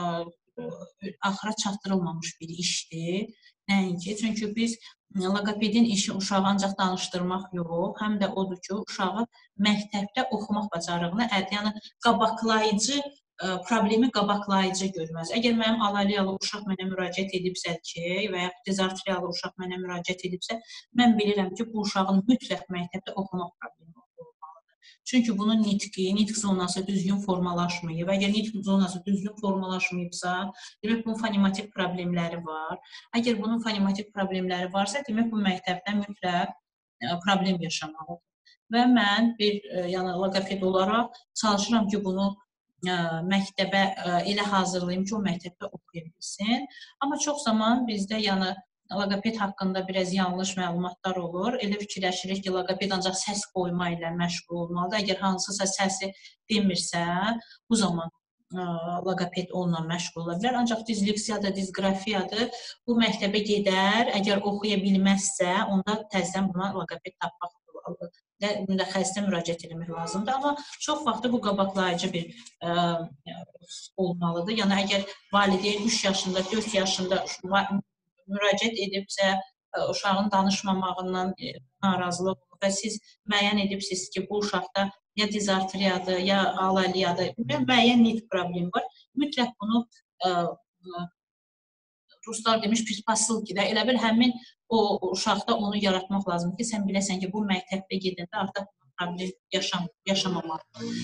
axıra çatdırılmamış bir işdir. Nəinki? Çünki biz loqopedin işi uşağı ancaq danışdırmaq yox, həm də odur ki, uşağı məktəbdə oxumaq bacarığını, yəni qabaqlayıcı, problemi qabaqlayıcı görməz. Əgər mənim alaliyalı uşaq mənə müraciət edibsə ki, və ya dizartriyalı uşaq mənə müraciət edibsə, mən bilirəm ki, bu uşağın mütləq məktəbdə oxumaq problemi olmalıdır. Çünki bunun nitqi, nitq zonası düzgün formalaşmayıb. Əgər nitq zonası düzgün formalaşmayıbsa, demək, bunun fonematik problemləri var. Əgər bunun fonematik problemləri varsa, demək, bu məktəbdə mütləq problem yaşamalıdır. Və mən bir, yəni, loqoped olaraq çalışıram ki, bunu məktəbə elə hazırlayım ki, o məktəbdə oxuya bilsin. Amma çox zaman bizdə, yəni, loqoped haqqında biraz yanlış məlumatlar olur. Elə fikirləşirik ki, loqoped ancaq səs qoyma ilə məşğul olmalıdır. Əgər hansısa səsi demirsə, bu zaman loqoped onunla məşğul ola bilər. Ancaq disleksiyadır, disqrafiyadır. Bu məktəbə gedər, əgər oxuya bilməzsə, onda təzədən buna loqoped tapmaq mütəxəssisə müraciət etmək lazımdır. Amma çox vaxtı bu qabaqlayıcı bir olmalıdır. Yəni, əgər valideyn üç yaşında, dörd yaşında müraciət edibsə, uşağın danışmamağından narazılıq olur və siz müəyyən edibsiniz ki, bu uşaqda ya dizartriyadır, ya alaliyadır, müəyyən nitq problemi var. Mütləq bunu ruslar demiş, pispasılki də, elə bil həmin o uşaqda onu yaratmaq lazımdır ki, sən biləsən ki, bu məktəbdə gedəndə artıq problem yaşamamalıdır.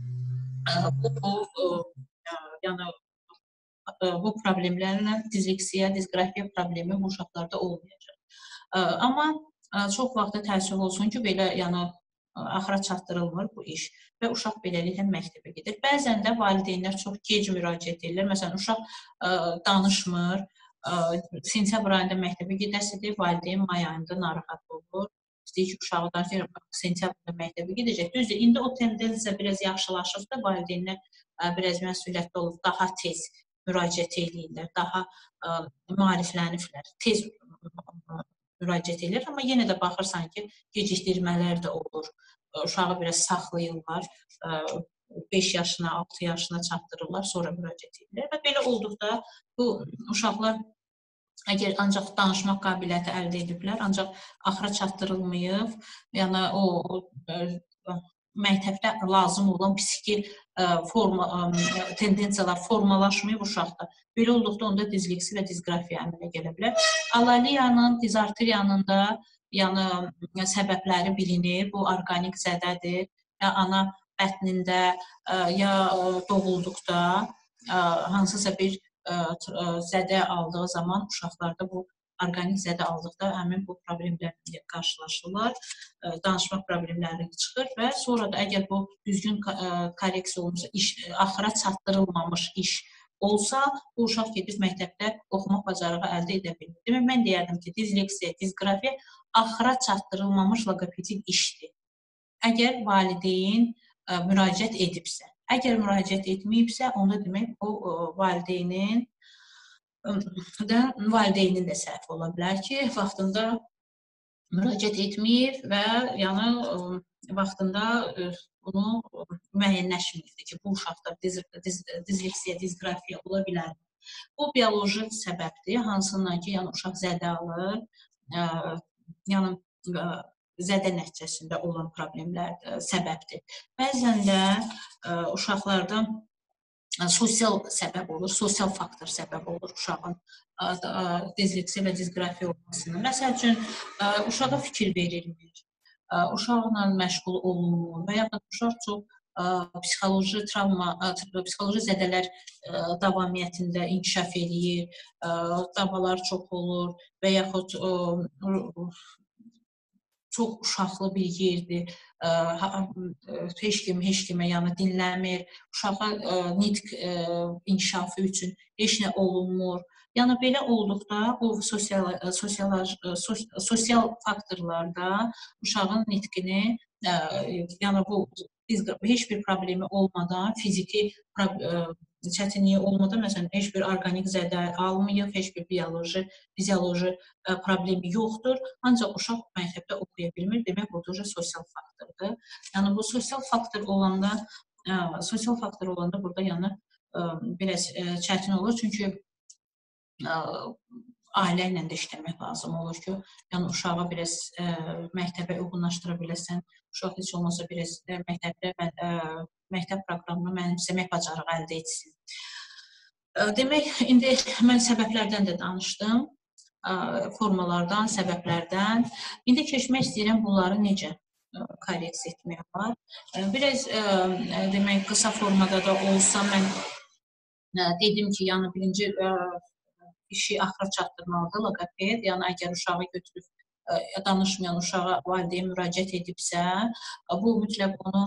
Bu problemlərlə disleksiya, disqrafiya problemi bu uşaqlarda olmayacaq. Amma çox vaxtda təəssüf olsun ki, belə axıra çatdırılmır bu iş və uşaq beləliklə məktəbə gedir. Bəzən də valideynlər çox gec müraciət edirlər. Məsələn, uşaq danışmır, sentyabr ayında məktəbə gedəsidir, valideyn may ayında narahat olur. İstəyir ki, uşağı danışır, sentyabrda məktəbə gedəcək. Düzdür, indi o tendensiya biraz yaxşılaşırsa, valideynlər biraz məsuliyyətli olub, daha tez müraciət edirlər, daha maarifləniblər, tez müraciət edirlər. Amma yenə də baxırsan ki, gecikdirmələr də olur. Uşağı biraz saxlayırlar, beş yaşına, altı yaşına çatdırırlar, sonra müraciət edirlər. Və belə olduqda bu uşaqlar əgər ancaq danışmaq qabiliyyəti əldə ediblər, ancaq axıra çatdırılmayıb, yəni o məktəbdə lazım olan psixi tendensiyalar formalaşmayıb uşaqda. Belə olduqda onda disleksi və disqrafiya əmələ gələ bilər. Alaliyanın, dizartriyanın da yəni səbəbləri bilinir, bu orqanik zədədir, ya ana bətnində, ya doğulduqda hansısa bir zədə aldığı zaman uşaqlarda bu orqanik zədə aldıqda həmin bu problemlərlə qarşılaşırlar, danışmaq problemləri çıxır və sonra da əgər bu düzgün korreksiya olunsa, axıra çatdırılmamış iş olsa, bu uşaq gedib məktəbdə oxumaq bacarığı əldə edə bilir. Demək, mən deyərdim ki, disleksiya, disqrafiya axıra çatdırılmamış loqopedik işdir. Əgər valideyn müraciət edibsə. Əgər müraciət etməyibsə, onda demək, o valideynin valideynin də səhv ola bilər ki, vaxtında müraciət etməyib və vaxtında bunu müəyyənləşməyibdir ki, bu uşaqda disleksiya, disqrafiya ola bilər. Bu bioloji səbəbdir, hansından ki, uşaq zədə alır, zədə nəticəsində olan problemlər səbəbdir. Bəzən də uşaqlarda sosial səbəb olur, sosial faktor səbəb olur uşağın disleksiya və disqrafiya olmasına. Məsəl üçün, uşağa fikir verilmir, uşaqla məşğul olunmur və yaxud uşaq çox psixoloji travma, psixoloji zədələr davamiyyətində inkişaf eləyir, davalar çox olur və yaxud çox uşaqlı bir yerdir, heç kim heç kimə yəni dinləmir, uşağa nitq inkişafı üçün heç nə olunmur. Yəni belə olduqda o sosial sosial sosial faktorlarda uşağın nitqini, yəni bu heç bir problemi olmadan, fiziki çətinliyi olmadan, məsələn, heç bir orqanik zədə almayıb, heç bir bioloji, fizioloji problemi yoxdur. Ancaq uşaq məktəbdə oxuya bilmir, demək bu da sosial faktordur. Yəni bu sosial faktor olanda, sosial faktor olanda burada yəni biraz çətin olur, çünki ailə ilə də işləmək lazım olur ki, yəni uşağı biraz məktəbə uyğunlaşdıra biləsən, uşaq heç olmasa biraz məktəbdə məktəb proqramını mənimsəmək bacarığı əldə etsin. Demək, indi mən səbəblərdən də danışdım, formalardan, səbəblərdən. İndi keçmək istəyirəm bunları necə korreksiya etmək var. Biraz demək, qısa formada da olsa mən dedim ki, yəni birinci işi axıra çatdırmalıdır loqoped. Yəni əgər uşağı götürüb danışmayan uşağa valideyn müraciət edibsə, bu mütləq onu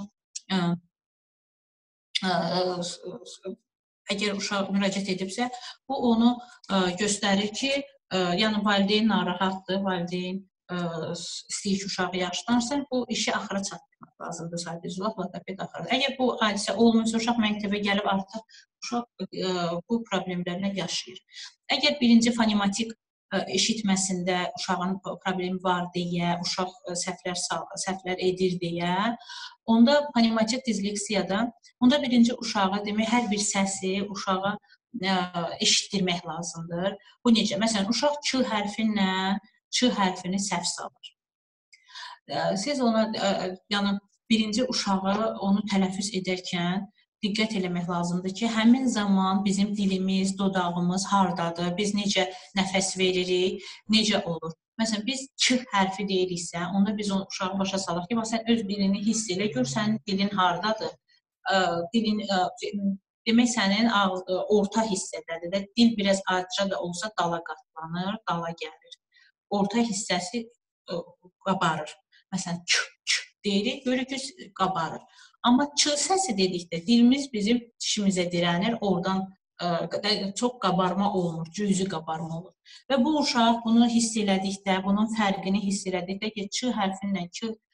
əgər uşaq müraciət edibsə, bu onu göstərir ki, yəni valideyn narahatdır, valideyn istəyir ki, uşağı yaxşılansın, bu işi axıra çatdırmaq lazımdır sadəcə loqoped axıra. Əgər bu hadisə olmursa, uşaq məktəbə gəlib artıq uşaq bu problemlərlə yaşayır. Əgər birinci fonematik eşitməsində uşağın problemi var deyə, uşaq səhvlər, səhvlər edir deyə, onda fonematik disleksiyada, onda birinci uşağa demək, hər bir səsi uşağa eşitdirmək lazımdır. Bu necə? Məsələn, uşaq ç hərfinlə ç hərfini səhv salır. Siz ona, yəni birinci uşağı onu tələffüz edərkən diqqət eləmək lazımdır ki, həmin zaman bizim dilimiz, dodağımız hardadır, biz necə nəfəs veririk, necə olur. Məsələn, biz ç hərfi deyiriksə, onda biz onu uşağı başa salaq ki, sən öz dilini hiss elə, gör sənin dilin hardadır. Dilin, demək, sənin orta hissədədir də, dil biraz acıca da olsa dala qatlanır, dala gəlir. Orta hissəsi qabarır. Məsələn, ç, ç deyirik, görürük ki, qabarır. Amma ç səsi dedikdə dilimiz bizim dişimizə dirənir, oradan çox qabarma olmur, cüzi qabarma olur. Və bu uşaq bunu hiss elədikdə, bunun fərqini hiss elədikdə ki, ç hərfindən,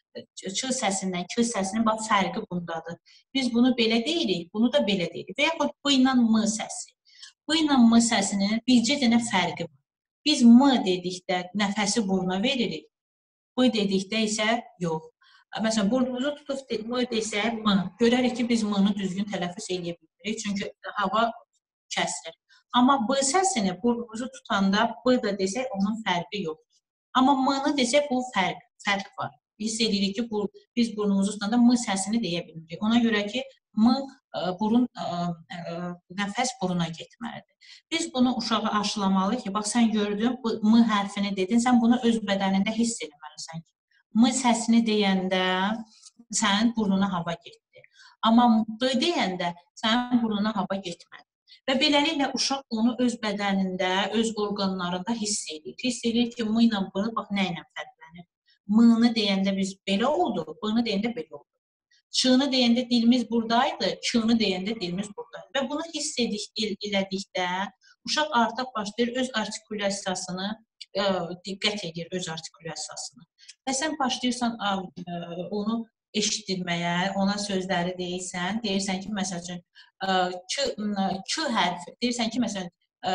ç səsindən, k səsinin bax fərqi bundadır. Biz bunu belə deyirik, bunu da belə deyirik. Və yaxud b ilə m səsi. B ilə m səsinin bircə dənə fərqi var. Biz m dedikdə nəfəsi buruna veririk, b dedikdə isə yox. Məsələn, burnumuzu tutub m desək, m. Görərik ki, biz m-nı düzgün tələffüz edə bilirik, çünki hava kəsilir. Amma b səsini burnumuzu tutanda b da desək, onun fərqi yoxdur. Amma m-nı desək, bu fərq, fərq var. Hiss edirik ki, bu, biz burnumuzu tutanda m səsini deyə bilmirik. Ona görə ki, m, burun, nəfəs buruna getməlidir. Biz bunu uşağı aşılamalıyıq ki, bax, sən gördün, m hərfini dedin, sən bunu öz bədənində hiss etməlisən ki, m səsini deyəndə sənin burnuna hava getdi. Amma b deyəndə sənin burnuna hava getmədi. Və beləliklə uşaq onu öz bədənində, öz orqanlarında hiss edir. Hiss edir ki, m ilə b, bax, nə ilə fərqlənir. M-nı deyəndə biz belə oldu, b-nı deyəndə belə oldu. Ç-nı deyəndə dilimiz buradaydı, k-nı deyəndə dilimiz buradaydı. Və bunu hiss elədikdə uşaq artıq başlayır öz artikulyasiyasını, diqqət edir öz artikulyasiyasını. Və sən başlayırsan onu eşitdirməyə, ona sözləri deyirsən, deyirsən ki, məsəl üçün, k hərfi, deyirsən ki, məsələn,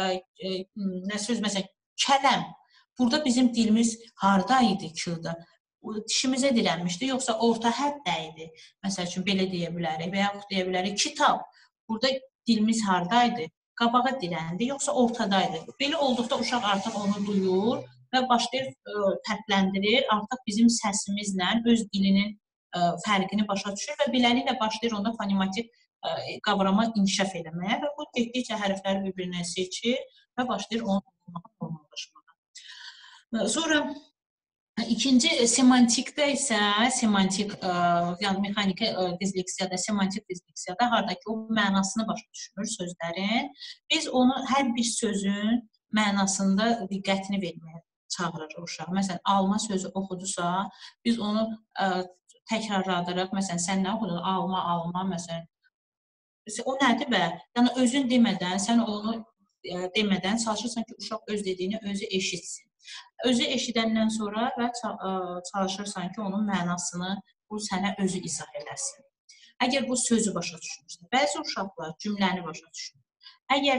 nə söz, məsələn, kələm. Burada bizim dilimiz harda idi k-da? Dişimizə dirənmişdi, yoxsa orta həddə idi? Məsəl üçün, belə deyə bilərik və yaxud deyə bilərik, kitab. Burada dilimiz hardaydı? Qabağa dirəndi, yoxsa ortadaydı? Belə olduqda uşaq artıq onu duyur və başlayır fərqləndirir, artıq bizim səsimizlə öz dilinin fərqini başa düşür və beləliklə başlayır onda fonematik qavrama inkişaf eləməyə və bu getdikcə hərfləri bir-birinə seçir və başlayır onu normallaşmağa. Sonra İkinci semantikdə isə semantik, ə, yəni mexaniki ə, disleksiyada, semantik disleksiyada hardakı o mənasını başa düşmür sözlərin. Biz onu hər bir sözün mənasında diqqətini verməyə çağırırıq uşağı. Məsələn, alma sözü oxudusa, biz onu ə, təkrarladırıq. Məsələn, sən nə oxudun? Alma, alma, məsələn. O nədir bə? Yəni özün demədən, sən onu ə, demədən çalışırsan ki, uşaq öz dediyini özü eşitsin. Özü eşidəndən sonra və çalışırsan ki, onun mənasını bu sənə özü izah eləsin. Əgər bu sözü başa düşmürsə, bəzi uşaqlar cümləni başa düşmür. Əgər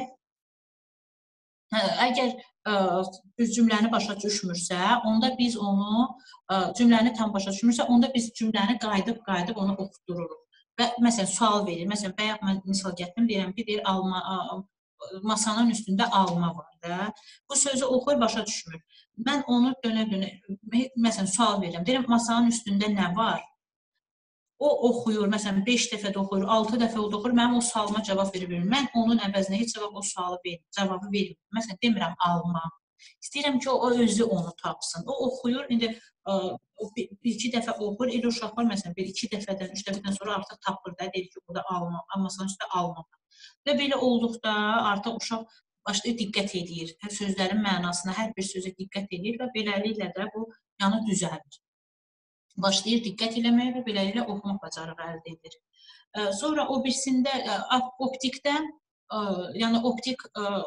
əgər biz cümləni başa düşmürsə, onda biz onu cümləni tam başa düşmürsə, onda biz cümləni qayıdıb-qayıdıb onu oxudururuq. Və məsələn, sual verir. Məsələn, bayaq mən misal gətirdim, deyirəm ki, deyir, alma, masanın üstündə alma var da. Bu sözü oxuyur, başa düşmür. Mən onu dönə-dönə, məsələn, sual verirəm. Deyirəm, masanın üstündə nə var? O oxuyur, məsələn, beş dəfə də oxuyur, altı dəfə də oxuyur, mənim o sualıma cavab verə bilmir. Mən onun əvəzinə heç cavab o sualı verir, cavabı verir. Məsələn, demirəm, alma. İstəyirəm ki, o özü onu tapsın. O oxuyur, indi bir-iki dəfə oxuyur, elə uşaqlar, məsələn, bir-iki dəfədən, üç dəfədən sonra artıq tapır da, deyir ki, burada alma, masanın üstündə alma. Və belə olduqda artıq uşaq başlayır diqqət edir, sözlərin mənasına, hər bir sözə diqqət edir və beləliklə də bu yanı düzəlir. Başlayır diqqət eləməyə və beləliklə oxumaq bacarığı əldə edir. Sonra o birisində, optikdən, yəni optik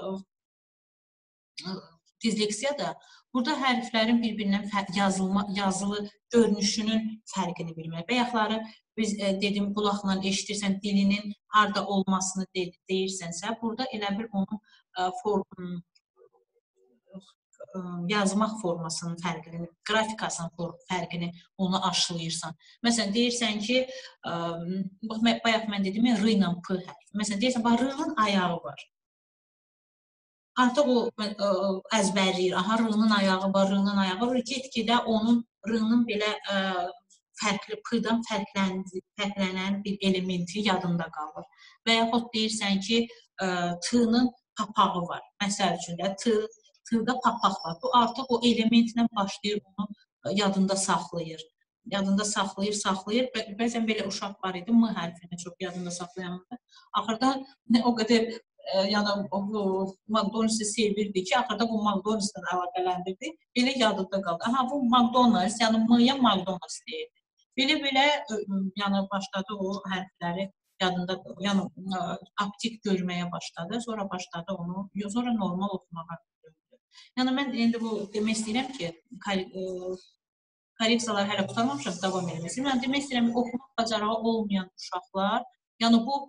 disleksiyada, burada hərflərin bir-birindən yazılı görünüşünün fərqini bilmək. Bayaqları biz dedim, qulaqla eşitirsən, dilinin harada olmasını deyirsənsə, burada elə bir onun yazmaq formasının fərqini, qrafikasının fərqini onu aşılayırsan. Məsələn, deyirsən ki, bayaq mən dedim, r ilə p hərfi. Məsələn, deyirsən, r-nın ayağı var. Artıq o əzbərləyir, aha, r-nın ayağı var, r-nın ayağı var. Get-gedə onun r-nın belə fərqli, p-dan fərqlənən bir elementi yadında qalır. Və yaxud deyirsən ki, t-nın papağı var. Məsəl üçün də t-da papaq var. Bu artıq o elementlə başlayır, onu yadında saxlayır. Yadında saxlayır, saxlayır. Bəzən belə uşaq var idi, m hərfini çox yadında saxlayamadı. Axırda o qədər yəni McDonald's-ı sevirdi ki, axırda bu McDonald's-dan əlaqələndirdi. Belə yadında qaldı. Aha, bu McDonald's, yəni M-yə McDonald's deyirdi. Belə-belə yəni başladı o hərfləri yadında, yəni optik görməyə başladı. Sonra başladı onu, sonra normal oxumağa döndü. Yəni mən indi bu demək istəyirəm ki, korreksiyalar hələ qutarmamışam, davam eləməsin. Mən demək istəyirəm ki, oxumaq bacarığı olmayan uşaqlar, yəni bu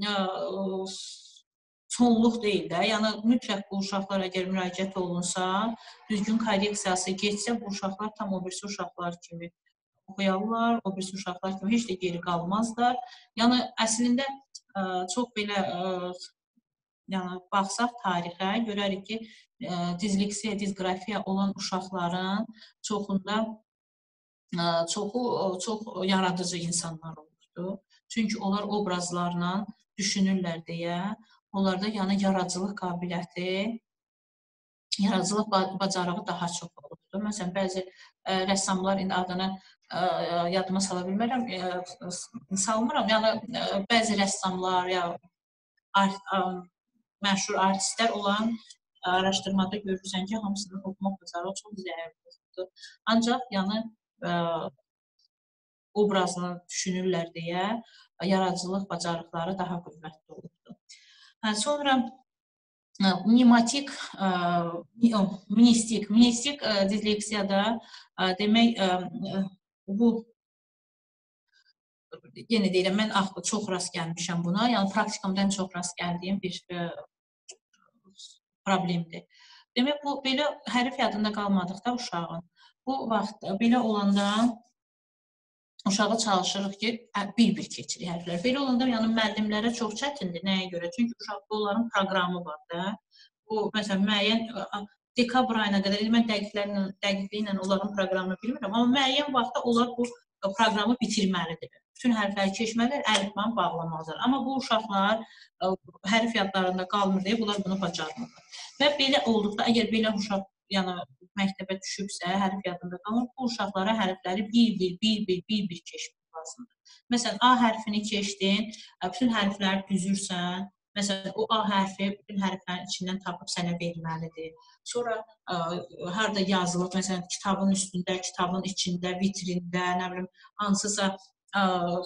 sonluq deyil də, yəni mütləq bu uşaqlar əgər müraciət olunsa, düzgün korreksiyası geçsə, bu uşaqlar tam o birisi uşaqlar kimi oxuyarlar, o birisi uşaqlar kimi heç də geri qalmazlar. Yəni əslində çox belə yəni baxsaq tarixə, görərik ki, disleksiya, disqrafiya olan uşaqların çoxunda çoxu çox yaradıcı insanlar olurdu. Çünki onlar obrazlarla düşünürlər deyə, onlarda yəni yaradıcılıq qabiliyyəti, yaradıcılıq bacarığı daha çox olurdu. Məsələn, bəzi rəssamlar, indi adını yadıma sala bilmərəm, salmıram. Yəni, bəzi rəssamlar, ya məşhur artistlər olan araşdırmada görürsən ki, hamısının oxumaq bacarığı çox zəifdir. Ancaq, yəni, obrazını düşünürlər deyə, yaradıcılıq bacarıqları daha qüvvətli olurdu. Sonra mnemotik, mnistik, mnistik disleksiyada demək, bu, yenə deyirəm, mən çox rast gəlmişəm buna, yəni praktikamdan çox rast gəldiyim bir problemdir. Demək, bu, belə hərf yadında qalmadıqda uşağın, bu vaxt belə olanda uşağı çalışırıq ki, bir-bir keçirik hərflər. Belə olanda, yəni müəllimlərə çox çətindir. Nəyə görə? Çünki uşaqda onların proqramı var da. Bu, məsələn, müəyyən dekabr ayına qədər, mən dəqiqliklə onların proqramını bilmirəm, amma müəyyən vaxtda onlar bu proqramı bitirməlidir. Bütün hərfləri keçməlidir, əlifbanı bağlamalıdır. Amma bu uşaqlar hərf yadlarında qalmır deyə, bunlar bunu bacarmırlar. Və belə olduqda, əgər belə uşaq yəni məktəbə düşübsə, hərf yadında qalmır, bu uşaqlara hərfləri bir-bir, bir-bir, bir-bir keçmək lazımdır. Məsələn, A hərfini keçdin, bütün hərfləri düzürsən, məsələn, o A hərfi bütün hərflərin içindən tapıb sənə verməlidir. Sonra ə, harada yazılıb, məsələn, kitabın üstündə, kitabın içində, vitrində, nə bilim, hansısa ə,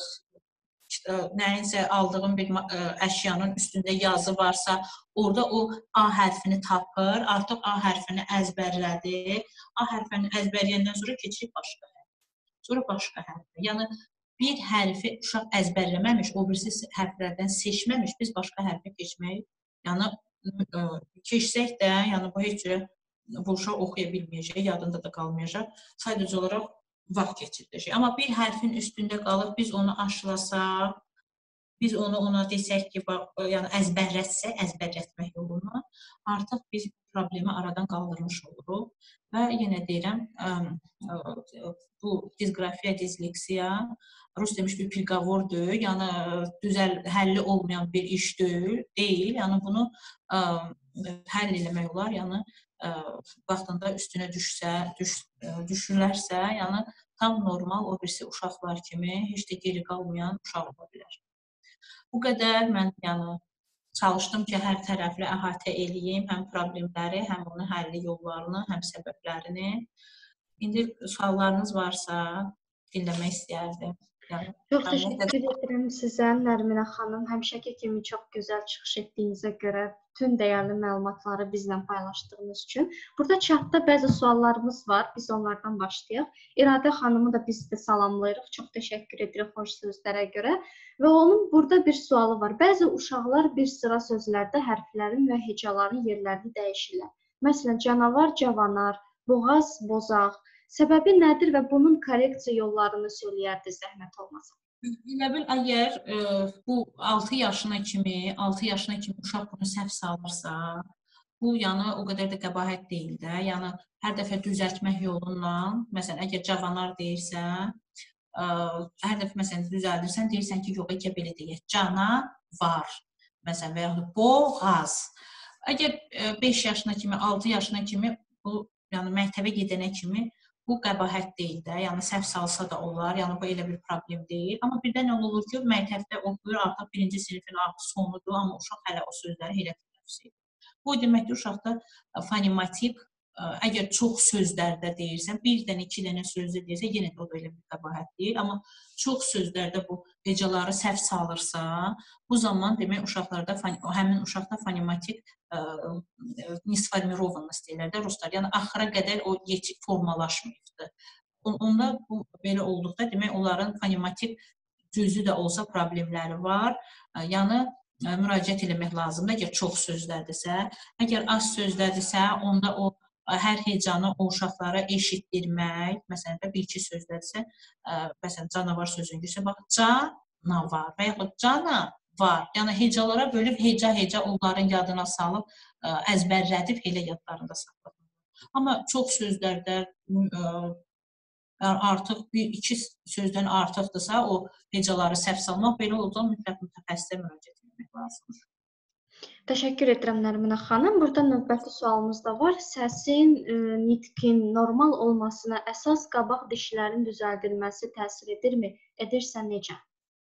nəyinsə aldığın bir ə, əşyanın üstündə yazı varsa, orada o A hərfini tapır, artıq A hərfini əzbərlədi. A hərfini əzbərləyəndən sonra keçirik başqa hərfə. Sonra başqa hərfə. Yəni bir hərfi uşaq əzbərləməmiş, o birisi hərflərdən seçməmiş, biz başqa hərfə keçmək, yəni ə, keçsək də, yəni bu heç cürə bu uşaq oxuya bilməyəcək, yadında da qalmayacaq. Sadəcə olaraq vaxt keçirdəcək. Amma bir hərfin üstündə qalıb biz onu aşılasaq, biz onu ona desək ki, yəni əzbərlətsək, əzbərlətmək yolunu, artıq biz problemi aradan qaldırmış oluruq. Və yenə deyirəm, bu disqrafiya, disleksiya, rus demiş bir pilqavor deyil, yəni düzəl, həlli olmayan bir iş deyil, deyil. Yəni bunu həll eləmək olar, yəni vaxtında üstünə düşsə, düş, düşürlərsə, yəni tam normal o birisi uşaqlar kimi heç də geri qalmayan uşaq ola bilər. Bu qədər mən yəni çalışdım ki, hər tərəfli əhatə eləyim, həm problemləri, həm onun həlli yollarını, həm səbəblərini. İndi suallarınız varsa dinləmək istəyərdim. Yəni, çox təşəkkür edirəm sizə, Nərminə xanım. Həmişəki kimi çox gözəl çıxış etdiyinizə görə, bütün dəyərli məlumatları bizlə paylaşdığınız üçün. Burada chatda bəzi suallarımız var, biz onlardan başlayaq. İradə xanımı da biz də salamlayırıq, çox təşəkkür edirik xoş sözlərə görə. Və onun burada bir sualı var. Bəzi uşaqlar bir sıra sözlərdə hərflərin və hecaların yerlərini dəyişirlər. Məsələn, canavar, cavanar, boğaz, bozaq. Səbəbi nədir və bunun korreksiya yollarını söyləyərdi zəhmət olmasa? Elə bil, əgər e, bu altı yaşına kimi, altı yaşına kimi uşaq bunu səhv salırsa, bu yəni o qədər də qəbahət deyil də. Yəni hər dəfə düzəltmək yolunla, məsələn, əgər cavanar deyirsə, ə, hər dəfə məsələn düzəldirsən, deyirsən ki, yox, əgər belə deyək, cana var, məsələn, və yaxud boğaz. Əgər beş yaşına kimi, altı yaşına kimi, bu yəni məktəbə gedənə kimi bu qəbahət deyil də, yəni səhv salsa da olar, yəni bu elə bir problem deyil. Amma birdən nə olur ki, məktəbdə oxuyur, artıq birinci sinifin artıq sonudur, amma uşaq hələ o sözləri elə tələffüz edir. Bu deməkdir, uşaqda fonematik, əgər çox sözlərdə deyirsən, bir dənə, iki dənə sözdə deyirsən, yenə də o da elə bir qəbahət deyil. Amma çox sözlərdə bu hecaları səhv salırsa, bu zaman demək uşaqlarda, həmin uşaqda fonematik nisformirovanность deyirlər də ruslar. Yəni axıra qədər o formalaşmayıbdır. Onda bu belə olduqda demək onların fonematik cüzü də olsa problemləri var. Yəni müraciət eləmək lazımdır, əgər çox sözlərdirsə. Əgər az sözlərdirsə, onda o hər hecanı o uşaqlara eşitdirmək, məsələn, bir-iki sözlərdirsə, məsələn, canavar sözünü görsə, bax, canavar və yaxud cana var. Yəni hecalara bölüb, heca-heca onların yadına salıb, əzbərlədib, elə yadlarında saxlamaq. Amma çox sözlərdə artıq bir-iki sözdən artıqdırsa, o hecaları səhv salmaq, belə olduqda mütləq mütəxəssisə müraciət etmək lazımdır. Təşəkkür edirəm Nərminə xanım. Burada növbəti sualımız da var. Səsin, nitqin normal olmasına əsas qabaq dişlərin düzəldilməsi təsir edirmi? Edirsə necə?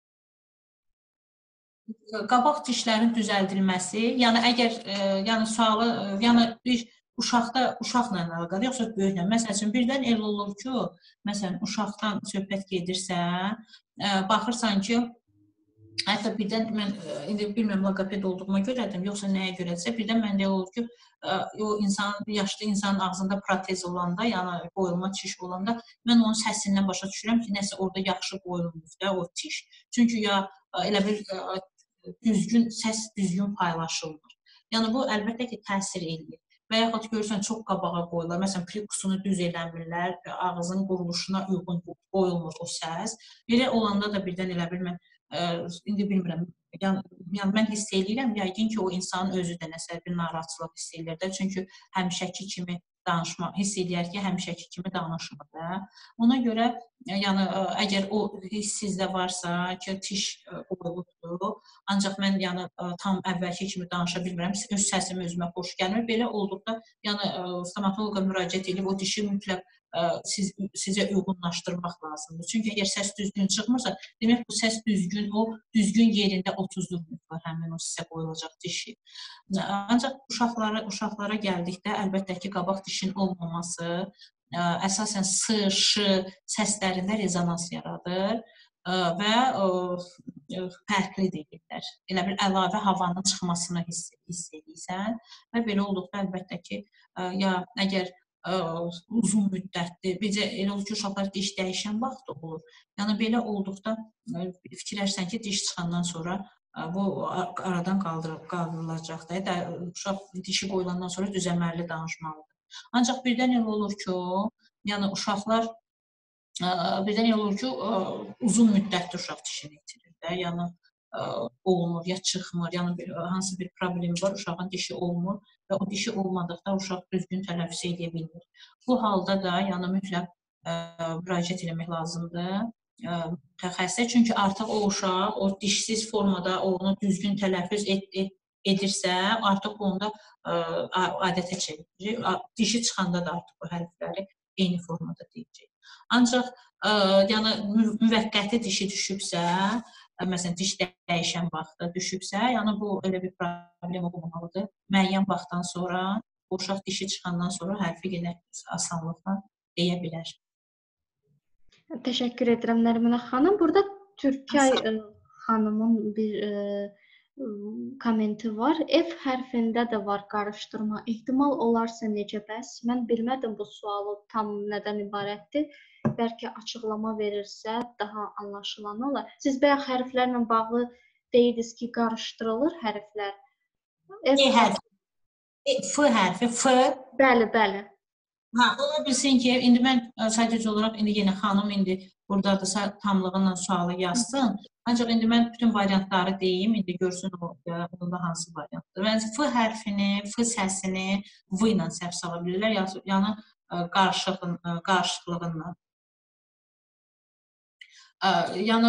Qabaq dişlərin düzəldilməsi, yəni əgər yəni sualı, yəni bir uşaqda uşaqla əlaqəli, yoxsa böyüklə. Məsəl üçün birdən elə olur ki, məsələn uşaqdan söhbət gedirsə, baxırsan ki, hətta birdən mən indi bilmirəm loqoped olduğuma görədim, yoxsa nəyə görədirsə, birdən məndə olur ki, o insan, yaşlı insanın ağzında protez olanda, yəni qoyulma çiş olanda, mən onun səsindən başa düşürəm ki, nəsə orada yaxşı qoyulmur da o çiş. Çünki ya elə bir düzgün səs düzgün paylaşılmır. Yəni bu əlbəttə ki, təsir eləyir. Və yaxud görürsən, çox qabağa qoyurlar. Məsələn, prikusunu düz eləmirlər, ağzın quruluşuna uyğun qoyulmur o səs. Belə olanda da birdən elə bir mən indi bilmirəm, yəni mən hiss eləyirəm, yəqin ki, o insanın özü də nəsə bir narahatçılıq hiss eləyir də, çünki həmişəki kimi danışma, hiss edər ki, həmişəki kimi danışmır. Ona görə, yəni əgər o hiss sizdə varsa ki, tiş qoyulubdur, ancaq mən yəni tam əvvəlki kimi danışa bilmirəm, öz səsim özümə xoş gəlmir. Belə olduqda, yəni stomatoloqa müraciət edib o dişi mütləq siz, sizə uyğunlaşdırmaq lazımdır. Çünki əgər səs düzgün çıxmırsa, demək bu səs düzgün, o düzgün yerində otuzdurmur həmin o sizə qoyulacaq dişi. Ancaq uşaqlara, uşaqlara gəldikdə, əlbəttə ki, qabaq dişin olmaması əsasən s, ş səslərində rezonans yaradır və fərqli deyirlər. Elə bir əlavə havanın çıxmasını hiss, hiss edirsən və belə olduqda əlbəttə ki, ya əgər uzun müddətdir, bizə elə olur ki, uşaqlar diş dəyişən vaxt olur. Yəni belə olduqda fikirlərsən ki, diş çıxandan sonra bu aradan qaldırılacaq da, uşaq dişi qoyulandan sonra düzəmərli danışmalıdır. Ancaq birdən elə olur ki, yəni uşaqlar birdən elə olur ki, uzun müddətli uşaq dişini itirir də, yəni olmur, ya çıxmır, yəni hansı bir problemi var, uşağın dişi olmur və o dişi olmadıqda uşaq düzgün tələffüz edə bilmir. Bu halda da yəni mütləq müraciət etmək lazımdır mütəxəssisə, çünki artıq o uşaq o dişsiz formada onu düzgün tələffüz et, et, edirsə, artıq onda adətə çevirir. Dişi çıxanda da artıq bu hərfləri eyni formada deyəcək. Ancaq yəni müvəqqəti dişi düşübsə, məsələn, diş dəyişən vaxtda düşübsə, yəni bu elə bir problem olmamalıdır. Müəyyən vaxtdan sonra, uşaq dişi çıxandan sonra hərfi yenə asanlıqla deyə bilər. Təşəkkür edirəm Nərminə xanım. Burada Türkay xanımın bir kommenti var. F hərfində də var qarışdırma. Ehtimal olarsa necə bəs? Mən bilmədim bu sualı tam nədən ibarətdir. Bəlkə açıqlama verirsə daha anlaşılan olar. Siz bayaq hərflərlə bağlı deyirdiniz ki, qarışdırılır hərflər. E hərfi, F hərfi, F. Bəli, bəli. Ha, ola bilsin ki, indi mən sadəcə olaraq, indi yenə xanım indi buradadırsa tamlığından sualı yazsın. Ancaq indi mən bütün variantları deyim, indi görsün onda hansı variantdır. Məncə F hərfini, F səsini V ilə səhv sala bilirlər, yəni qarşılığından. Yəni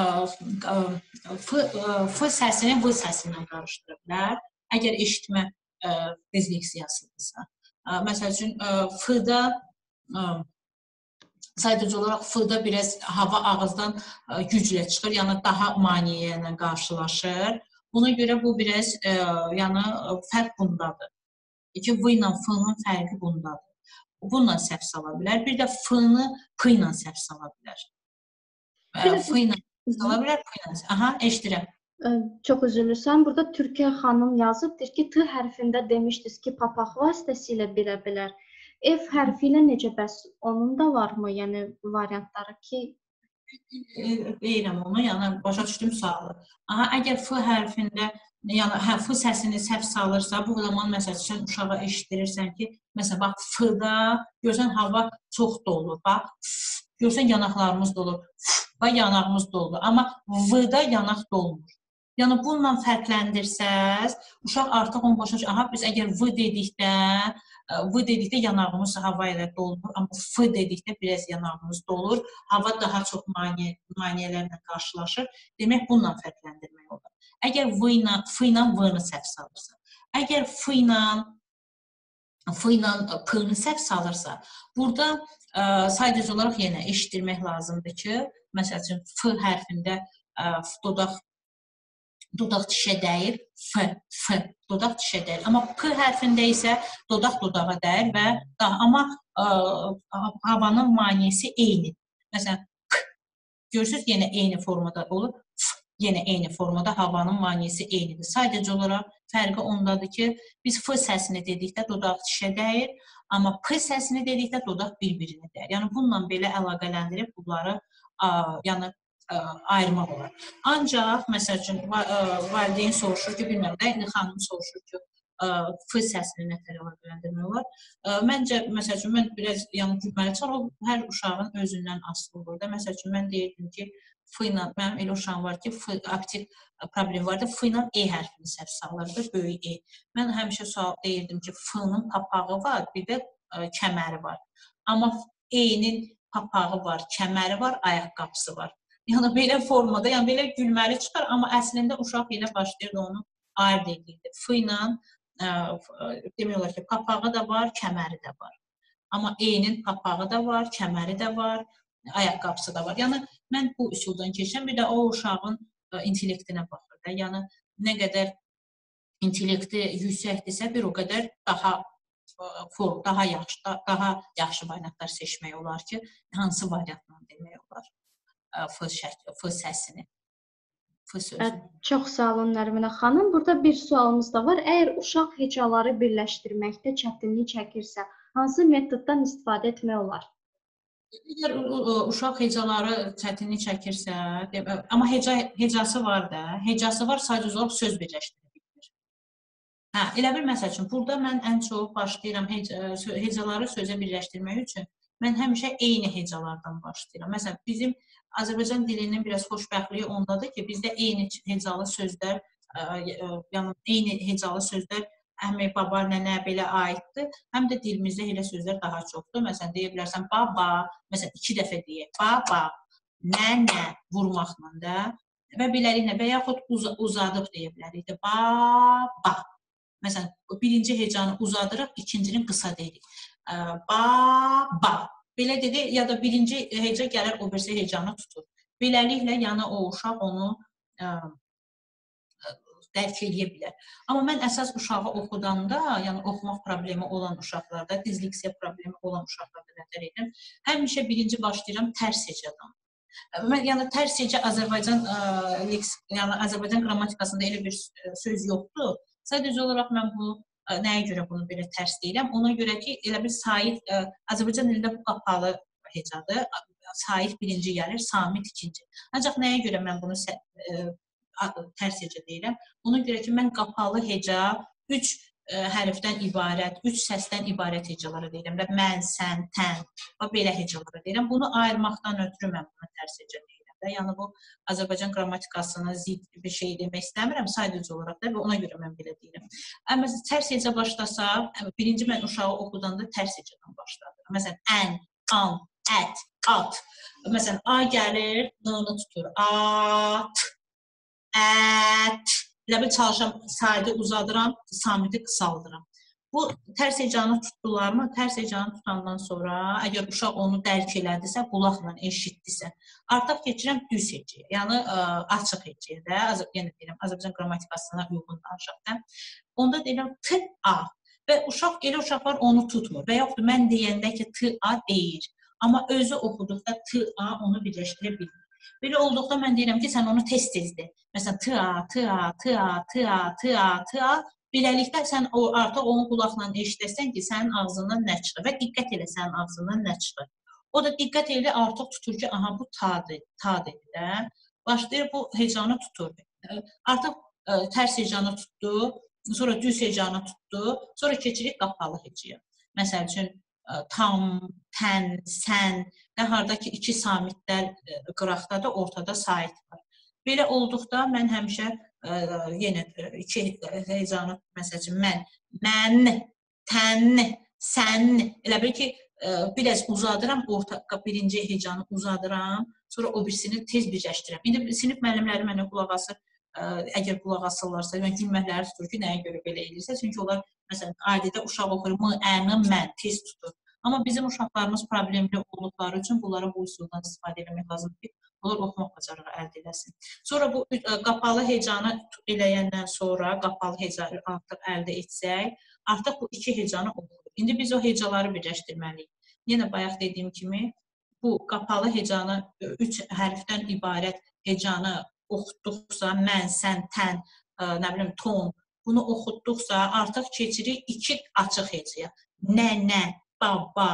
F səsini V səsindən qarışdıra bilər, əgər eşitmə disleksiyasıdırsa. Məsəl üçün, F-da, sadəcə olaraq F-da biraz hava ağızdan güclə çıxır, yəni daha maneə ilə qarşılaşır. Buna görə bu biraz, yəni fərq bundadır. İki V ilə F-nın fərqi bundadır. Bununla səhv sala bilər. Bir də F-nı P ilə səhv sala bilər. F ilə sala bilər, P ilə. Aha, eşidirəm. Çox üzülürsən. Burada Türkiyə xanım yazıbdır ki, T hərfində demişdiniz ki, papaq vasitəsilə bilə bilər. F hərfi ilə necə bəs? Onun da varmı? Yəni variantları ki... Deyirəm onu, yəni başa düşdüm sualı. Aha, əgər F hərfində, yəni F səsini səhv salırsa, bu zaman məsəl üçün uşağa eşitdirirsən ki, məsələn, bax, F-da görsən hava çox dolur, bax, görsən yanaqlarımız dolur, bax, yanağımız dolur. Amma V-da yanaq dolmur. Yəni, bununla fərqləndirsəz, uşaq artıq onu başa düşür. Aha, biz əgər V dedikdə, V dedikdə yanağımız hava ilə dolur, amma F dedikdə biraz yanağımız dolur, hava daha çox maneələrlə qarşılaşır. Demək, bununla fərqləndirmək olur. Əgər F ilə V-nı səhv salırsa, əgər F ilə P-nı səhv salırsa, burada sadəcə olaraq yenə eşitdirmək lazımdır ki, məsəl üçün, F hərfində dodaq dodaq dişə dəyir, F, F, dodaq dişə dəyir. Amma P hərfində isə dodaq dodağa dəyir və amma havanın maneəsi eynidir. Məsələn, P, görürsünüz, yenə eyni formada olur, F, yenə eyni formada havanın maneəsi eynidir. Sadəcə olaraq fərqi ondadır ki, biz F səsini dedikdə dodaq dişə dəyir, amma P səsini dedikdə dodaq bir-birinə dəyir. Yəni, bununla belə əlaqələndirib bunları, yəni, ayırmaq olar. Ancaq, məsəl üçün, valideyn soruşur ki, bilməm də, indi xanım soruşur ki, F səsini nə tər əlaqələndirmək olar. Məncə, məsəl üçün, mən biraz cümləli çal, o hər uşağın özündən asılı olur da. Məsəl üçün, mən deyirdim ki, F ilə, mənim elə uşağım var ki, aktiv problem var da, F ilə E hərfini səhv salırdı, böyük E. Mən həmişə sual deyirdim ki, F-nın papağı var, bir də kəməri var. Amma E-nin papağı var, kəməri var, ayaqqabısı var. Yəni belə formada, yəni belə gülməli çıxar, amma əslində uşaq elə başlayırdı onu ayırt edirdi. F ilə demək olar ki, papağı da var, kəməri də var. Amma E-nin papağı da var, kəməri də var, ayaqqabısı da var. Yəni mən bu üsuldan keçirəm, bir də o uşağın intellektinə baxır da. Yəni nə qədər intellekti yüksəkdirsə, bir o qədər daha form, daha yaxşı, daha yaxşı variantlar seçmək olar ki, hansı variantla demək olar F şəkli, F səsini. F sözünü. Çox sağ olun Nərminə xanım. Burada bir sualımız da var. Əgər uşaq hecaları birləşdirməkdə çətinlik çəkirsə, hansı metoddan istifadə etmək olar? Əgər uşaq hecaları çətinlik çəkirsə, amma heca, hecası var da, hecası var, sadəcə olaraq söz birləşdirə bilir. Hə, elə bir məsəl üçün, burada mən ən çox başlayıram heca, hecaları sözə birləşdirmək üçün, mən həmişə eyni hecalardan başlayıram. Məsələn, bizim Azərbaycan dilinin biraz xoşbəxtliyi ondadır ki, bizdə eyni hecalı sözlər, yəni eyni hecalı sözlər həm baba, nənə belə aiddir, həm də dilimizdə elə sözlər daha çoxdur. Məsələn, deyə bilərsən baba, məsələn, iki dəfə deyək, baba, nənə vurmaqla da və beləliklə və yaxud uz uzadıb deyə bilərik də, baba. Məsələn, birinci hecanı uzadırıq, ikincini qısa deyirik, baba. Belə dedi, ya da birinci heca gəlir, o birisi hecanı tutur. Beləliklə, yəni o uşaq onu ə, dərk edə bilər. Amma mən əsas uşağı oxudanda, yəni oxumaq problemi olan uşaqlarda, dizleksiya problemi olan uşaqlarda nəzər edirəm, həmişə birinci başlayıram tərs hecadan. Mən, yəni tərs heca Azərbaycan, ə, yəni Azərbaycan qrammatikasında elə bir söz yoxdur. Sadəcə olaraq mən bu nəyə görə bunu belə tərs deyirəm? Ona görə ki, elə bir sait, Azərbaycan dilində bu qapalı hecadır. Sait birinci gəlir, samit ikinci. Ancaq nəyə görə mən bunu tərs heca deyirəm? Ona görə ki, mən qapalı heca üç hərfdən ibarət, üç səsdən ibarət hecaları deyirəm. Mən, sən, tən, belə hecaları deyirəm. Bunu ayırmaqdan ötürü mən bunu tərs heca deyirəm. Yəni bu Azərbaycan qrammatikasına zid bir şey demək istəmirəm, sadəcə olaraq da və ona görə mən belə deyirəm. Amma tərs heca başlasa, birinci mən uşağı oxudanda tərs hecadan başladım. Məsələn, ən, an, ət, at. Məsələn, a gəlir, n-nı tutur. At, ət. Elə bir çalışam, saidi uzadıram, samiti qısaldıram. Bu tərs hecanı tutdularmı? Tərs hecanı tutandan sonra, əgər uşaq onu dərk elədirsə, qulaqla eşitdisə, artıq keçirəm düz hecaya, yəni açıq hecaya da, yəni deyirəm, Azərbaycan qrammatikasına uyğun danışaq da. Onda deyirəm t-a və uşaq, elə uşaqlar onu tutmur və yaxud mən deyəndə ki, t-a deyir, amma özü oxuduqda t-a onu birləşdirə bilmir. Belə olduqda mən deyirəm ki, sən onu tez-tez de. Məsələn, t-a, t-a, t-a, t-a, t-a, t-a. Beləliklə, sən artıq onu qulaqla eşidəsən ki, sənin ağzından nə çıxır və diqqət elə sənin ağzından nə çıxır. O da diqqət elə artıq tutur ki, aha, bu ta-dır, ta dedi də. Başlayır, bu hecanı tutur. Artıq tərs hecanı tutdu, sonra düz hecanı tutdu, sonra keçirik qapalı hecaya. Məsəl üçün, tam, tən, sən və haradakı iki samitlər qıraqda da ortada sait var. Belə olduqda mən həmişə yenə iki hecanı, məsəl üçün, mən, mən, tən, sən, elə bir ki, biraz uzadıram, birinci hecanı uzadıram, sonra o birisini tez birləşdirəm. İndi sinif müəllimləri mənə qulaq asır, əgər qulaq asırlarsa, mən gülməkləri tutur ki, nəyə görə belə edirsə, çünki onlar, məsələn, adidə uşaq oxuyur, m, əni, mən, tez tutur. Amma bizim uşaqlarımız problemli olduqları üçün bunlara bu üsuldan istifadə etmək lazım ki, onlar oxumaq bacarığı əldə eləsin. Sonra bu qapalı hecanı eləyəndən sonra, qapalı hecanı artıq əldə etsək, artıq bu iki hecanı oxuyur. İndi biz o hecaları birləşdirməliyik. Yenə bayaq dediyim kimi, bu qapalı hecanı, üç hərfdən ibarət hecanı oxutduqsa, mən, sən, tən, nə bilim, ton, bunu oxutduqsa, artıq keçirik iki açıq hecaya. Nə, nə, baba,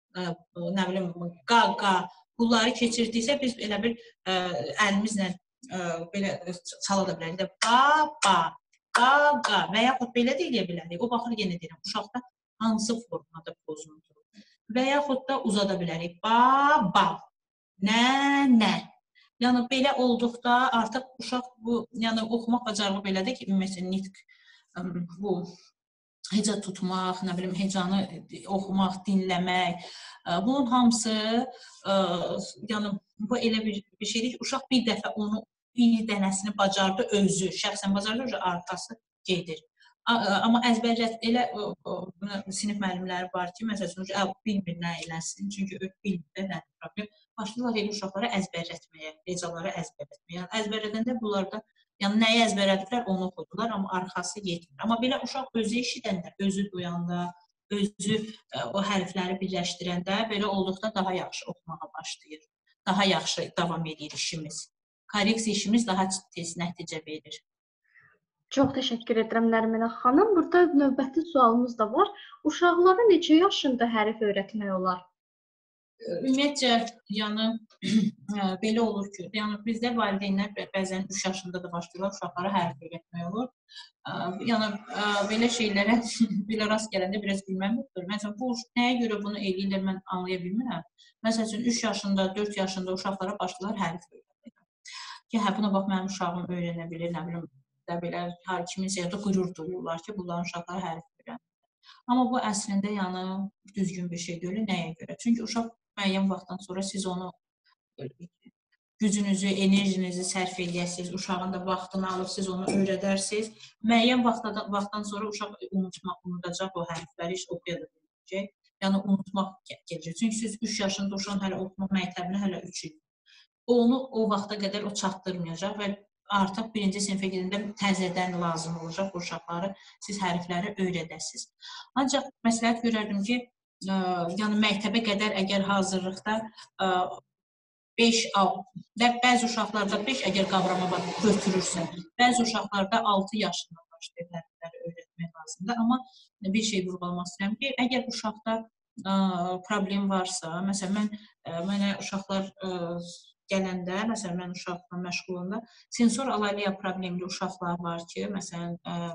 nə bilim, qaqa, bunları keçirdiksə, biz elə bir əlimizlə belə çala da bilərik. Baba, qaqa və yaxud belə də eləyə bilərik. O baxır, yenə deyirəm, uşaqda hansı formada pozuntur. Və yaxud da uzada bilərik. Baba, nənə. Yəni, belə olduqda artıq uşaq bu, yəni oxumaq bacarığı belədir ki, ümumiyyətlə nitq bu heca tutmaq, nə bilim, hecanı oxumaq, dinləmək. Bunun hamısı, yəni bu elə bir, bir şeydir ki, uşaq bir dəfə onu, bir dənəsini bacardı özü, şəxsən bacardı, arxası gedir. Amma əzbərlət elə sinif müəllimləri var ki, məsələn, bilmir nə eləsin, çünki bilmir də nədir problem. Başlayırlar elə uşaqlara əzbərlətməyə, hecaları əzbərlətməyə. Yəni əzbərlədəndə bunlarda yəni nəyi əzbərlədiblər, onu oxudular, amma arxası yetmir. Amma belə uşaq özü eşidəndə, özü duyanda, özü o hərfləri birləşdirəndə, belə olduqda daha yaxşı oxumağa başlayır. Daha yaxşı davam edir işimiz. Korreksiya işimiz daha tez nəticə verir. Çox təşəkkür edirəm Nərminə xanım. Burada növbəti sualımız da var. Uşaqlara neçə yaşında hərf öyrətmək olar? Ümumiyyətcə, yəni belə olur ki, yəni bizdə valideynlər bəzən üç yaşında da başlayırlar, uşaqlara hərf öyrətmək olur. Yəni belə şeylərə belə rast gələndə biraz bilməm yoxdur. Məsələn, bu nəyə görə bunu eləyirlər, mən anlaya bilmirəm. Məsələn, üç yaşında, dörd yaşında uşaqlara başlayırlar hərf öyrətmək. Ki, hə, buna bax, mənim uşağım öyrənə bilir, nə bilim, də belə, kiminsə ya da qürur duyurlar ki, bunların uşaqları hərf öyrənir. Amma bu əslində yəni düzgün bir şey deyil. Nəyə görə? Çünki uşaq müəyyən vaxtdan sonra siz onu gücünüzü, enerjinizi sərf edəsiniz, uşağın da vaxtını alıb siz onu öyrədərsiniz. Müəyyən vaxtdan sonra uşaq unutmaq, unudacaq o hərfləri, heç oxuya da bilməyəcək. Yəni unutmaq gəlir. Çünki siz üç yaşında uşağın hələ oxumaq məktəbinə hələ üç il. Onu o vaxta qədər o çatdırmayacaq və artıq birinci sinifə gedəndə təzədən lazım olacaq uşaqları, siz hərfləri öyrədəsiniz. Ancaq məsləhət görərdim ki, yəni məktəbə qədər əgər hazırlıqda beş, bəzi uşaqlarda beş əgər qavrama götürürsə, bəzi uşaqlarda altı yaşında başlayıb hərfləri öyrətmək lazımdır. Amma bir şey vurğulamaq istəyirəm ki, əgər uşaqda problem varsa, məsələn, mənə uşaqlar gələndə, məsələn, mən uşaqla məşğul olanda, sensor aləliya problemli uşaqlar var ki, məsələn,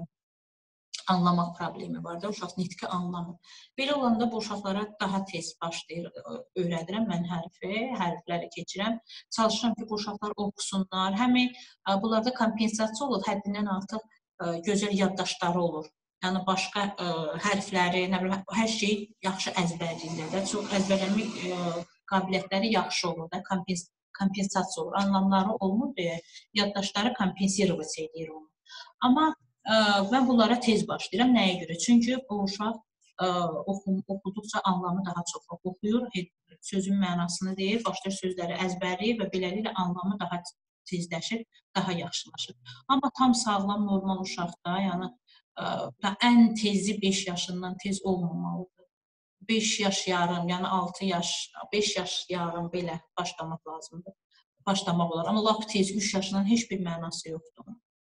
anlamaq problemi var da, uşaq nitqi anlamır. Belə olanda bu uşaqlara daha tez başlayır, öyrədirəm mən hərfi, hərfləri keçirəm. Çalışıram ki, bu uşaqlar oxusunlar. Həmin bunlarda kompensasiya olur, həddindən artıq gözəl yaddaşları olur. Yəni başqa hərfləri, nə bilim, hər şeyi yaxşı əzbərləyirlər də. Çox əzbərləmə qabiliyyətləri yaxşı olur da, kompensasiya olur. Anlamları olmur deyə, yaddaşları kompensirasiya edir onu. Amma mən bunlara tez başlayıram. Nəyə görə? Çünki o uşaq oxuduqca anlamı daha çox oxuyur, sözün mənasını deyir, başlayır sözləri əzbərləyir və beləliklə anlamı daha tezləşir, daha yaxşılaşır. Amma tam sağlam, normal uşaqda, yəni ən tezi beş yaşından tez olmamalıdır. beş yaş yarım, yəni altı yaş, beş yaş yarım belə başlamaq lazımdır. Başlamaq olar. Amma lap tez üç yaşından heç bir mənası yoxdur.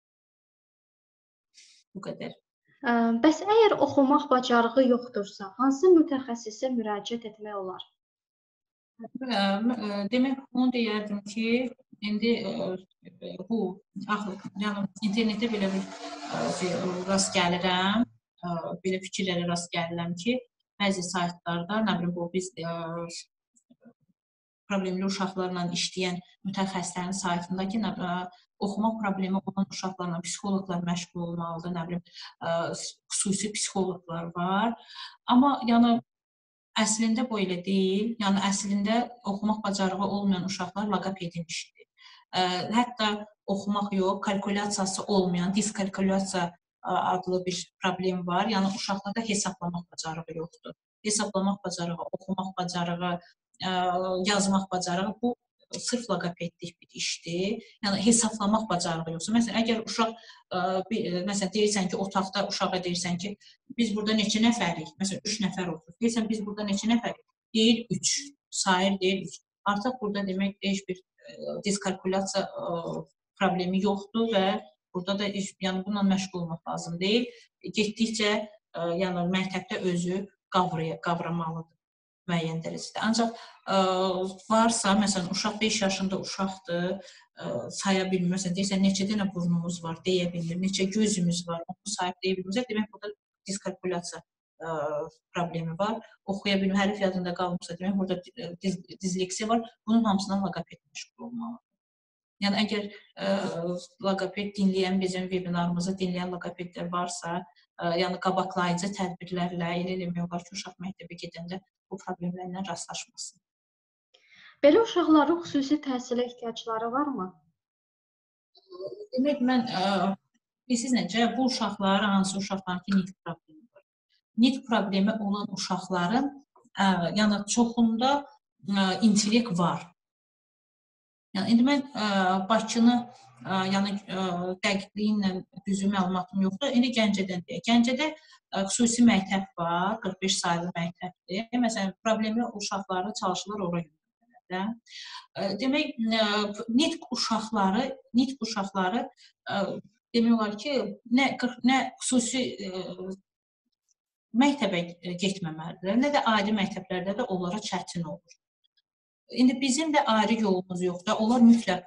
Bu qədər. Bəs əgər oxumaq bacarığı yoxdursa, hansı mütəxəssisə müraciət etmək olar? Demək, onu deyərdim ki, indi bu, yəni internetdə belə bir rast gəlirəm, belə fikirlərə rast gəlirəm ki, bəzi saytlarda, nə bilim, bu biz problemli uşaqlarla işləyən mütəxəssislərin saytında ki, oxumaq problemi olan uşaqlarla psixoloqlar məşğul olmalıdır, nə bilim, xüsusi psixoloqlar var. Amma yəni əslində bu elə deyil. Yəni əslində oxumaq bacarığı olmayan uşaqlar loqopedin işidir. Hətta oxumaq yox, kalkulyasiyası olmayan, diskalkulyasiya adlı bir problem var. Yəni uşaqlarda hesablamaq bacarığı yoxdur. Hesablamaq bacarığı, oxumaq bacarığı, yazmaq bacarığı bu sırf loqopedlik bir işdir. Yəni hesablamaq bacarığı yoxsa. Məsələn, əgər uşaq, məsələn, deyirsən ki, otaqda uşağa deyirsən ki, biz burada neçə nəfərik? Məsələn, üç nəfər oturur. Deyirsən, biz burada neçə nəfərik? Deyir, üç. Sayır, deyir, üç. Artıq burada demək, heç bir diskalkulyasiya problemi yoxdur və burada da yəni bununla məşğul olmaq lazım deyil. Getdikcə, yəni məktəbdə özü qavramalıdır müəyyən dərəcədə. Ancaq varsa, məsələn, uşaq beş yaşında uşaqdır, saya bilmir. Məsələn, deyirsən, neçə dənə burnumuz var, deyə bilmir, neçə gözümüz var, onu sayıb deyə bilmir. Demək, burada diskalkulyasiya problemi var. Oxuya bilmir, hərf yadında qalmışsa, demək, burada dizleksiya var. Bunun hamısından loqoped məşğul olmalıdır. Yəni, əgər loqoped dinləyən, bizim webinarımızı dinləyən loqopedlər varsa, yəni qabaqlayıcı tədbirlərlə elə eləmək olar ki, uşaq məktəbə gedəndə bu problemlərlə rastlaşmasın. Belə uşaqların xüsusi təhsilə ehtiyacları varmı? Demək, mən bilirsiniz necə, bu uşaqlar, hansı uşaqların ki, nitq problemi var. Nitq problemi olan uşaqların yəni çoxunda intellekt var. Yəni, indi mən Bakını, yəni dəqiqliyi ilə düzü məlumatım yoxdur. İndi Gəncədən deyək. Gəncədə xüsusi məktəb var, qırx beş saylı məktəbdir. Məsələn, problemli uşaqları çalışırlar ora yönəltmələrdə. Demək, nitq uşaqları, nitq uşaqları demək olar ki, nə xüsusi məktəbə getməməlidirlər, nə də adi məktəblərdə də onlara çətin olur. İndi bizim də ayrı yolumuz yoxdur. Onlar mütləq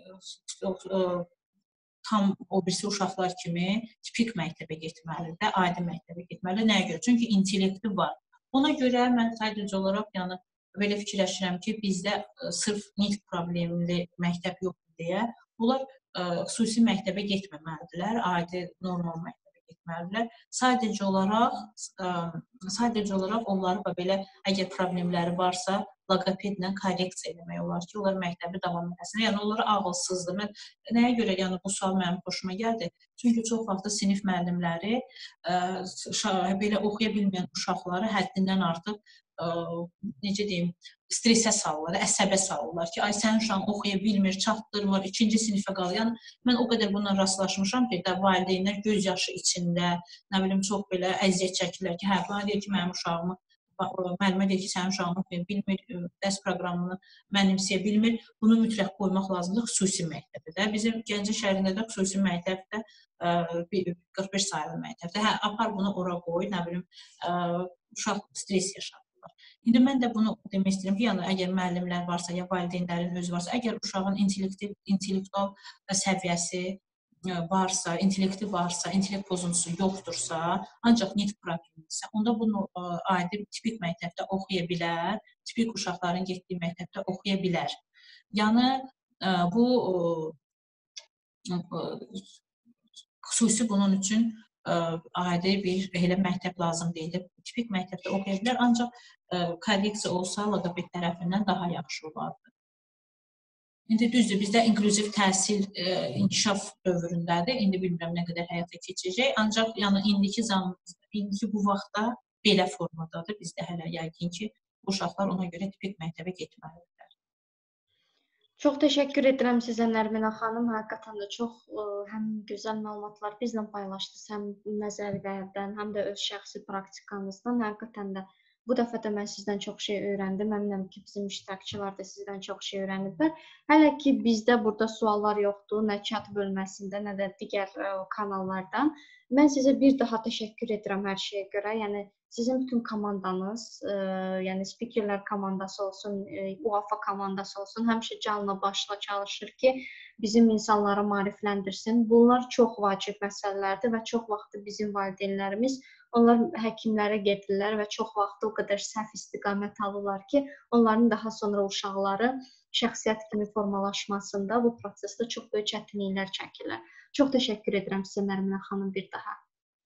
tam o birisi uşaqlar kimi tipik məktəbə getməlidir, adi məktəbə getməlidir. Nəyə görə? Çünki intellekti var. Ona görə mən sadəcə olaraq yəni belə fikirləşirəm ki, bizdə sırf nitq problemli məktəb yoxdur deyə bunlar xüsusi məktəbə getməməlidirlər, adi normal məktəbə getməlidirlər. Sadəcə olaraq, sadəcə olaraq onları belə əgər problemləri varsa, loqopedlə korreksiya eləmək olar ki, onlar məktəbi davam etsin. Yəni, onlara ağılsızdır. Mən nəyə görə yəni, bu sual mənim xoşuma gəldi? Çünki çox vaxtı sinif müəllimləri belə oxuya bilməyən uşaqları həddindən artıq, necə deyim, stresə salırlar, əsəbə salırlar ki, ay, sənin uşağın oxuya bilmir, çatdırmır, ikinci sinifə qalır. Yəni, mən o qədər bununla rastlaşmışam ki, valideynlər göz yaşı içində, nə bilim, çox belə əziyyət çəkirlər ki, hə, bana deyir ki, mənim uşağımı müəllimə deyir ki, sənin uşağın oxuya bilmir, dərs proqramını mənimsəyə bilmir. Bunu mütləq qoymaq lazımdır xüsusi məktəbdə. Bizim Gəncə şəhərində də xüsusi məktəbdə qırx beş saylı məktəbdə. Hə, apar bunu ora qoy, nə bilim, uşaq stres yaşadırlar. İndi mən də bunu demək istəyirəm ki, yəni əgər müəllimlər varsa, ya valideynlərin özü varsa, əgər uşağın intellektual səviyyəsi varsa, intellekti varsa, intellekt pozuntusu yoxdursa, ancaq nitq problemidirsə, onda bunu adi tipik məktəbdə oxuya bilər, tipik uşaqların getdiyi məktəbdə oxuya bilər. Yəni, bu xüsusi bunun üçün adi bir elə məktəb lazım deyil. Tipik məktəbdə oxuya bilər, ancaq korreksiya olsa, loqoped tərəfindən daha yaxşı olardı. İndi düzdür, bizdə inklüziv təhsil inkişaf dövründədir. İndi bilmirəm nə qədər həyata keçəcək. Ancaq yəni indiki indiki bu vaxtda belə formadadır. Bizdə hələ yəqin ki, uşaqlar ona görə tipik məktəbə getməlidirlər. Çox təşəkkür edirəm sizə Nərminə xanım. Həqiqətən də çox həm gözəl məlumatlar bizlə paylaşdınız, həm nəzəriyyədən, həm də öz şəxsi praktikanızdan. Həqiqətən də bu dəfə də mən sizdən çox şey öyrəndim. Əminəm ki, bizim iştirakçılar da sizdən çox şey öyrəniblər. Hələ ki, bizdə burada suallar yoxdur, nə chat bölməsində, nə də digər kanallardan. Mən sizə bir daha təşəkkür edirəm hər şeyə görə. Yəni, sizin bütün komandanız, yəni spikerlər komandası olsun, U A F A komandası olsun, həmişə canla başla çalışır ki, bizim insanları maarifləndirsin. Bunlar çox vacib məsələlərdir və çox vaxtı bizim valideynlərimiz onlar həkimlərə gedirlər və çox vaxtı o qədər səhv istiqamət alırlar ki, onların daha sonra uşaqları şəxsiyyət kimi formalaşmasında bu prosesdə çox böyük çətinliklər çəkirlər. Çox təşəkkür edirəm sizə Nərminə xanım bir daha.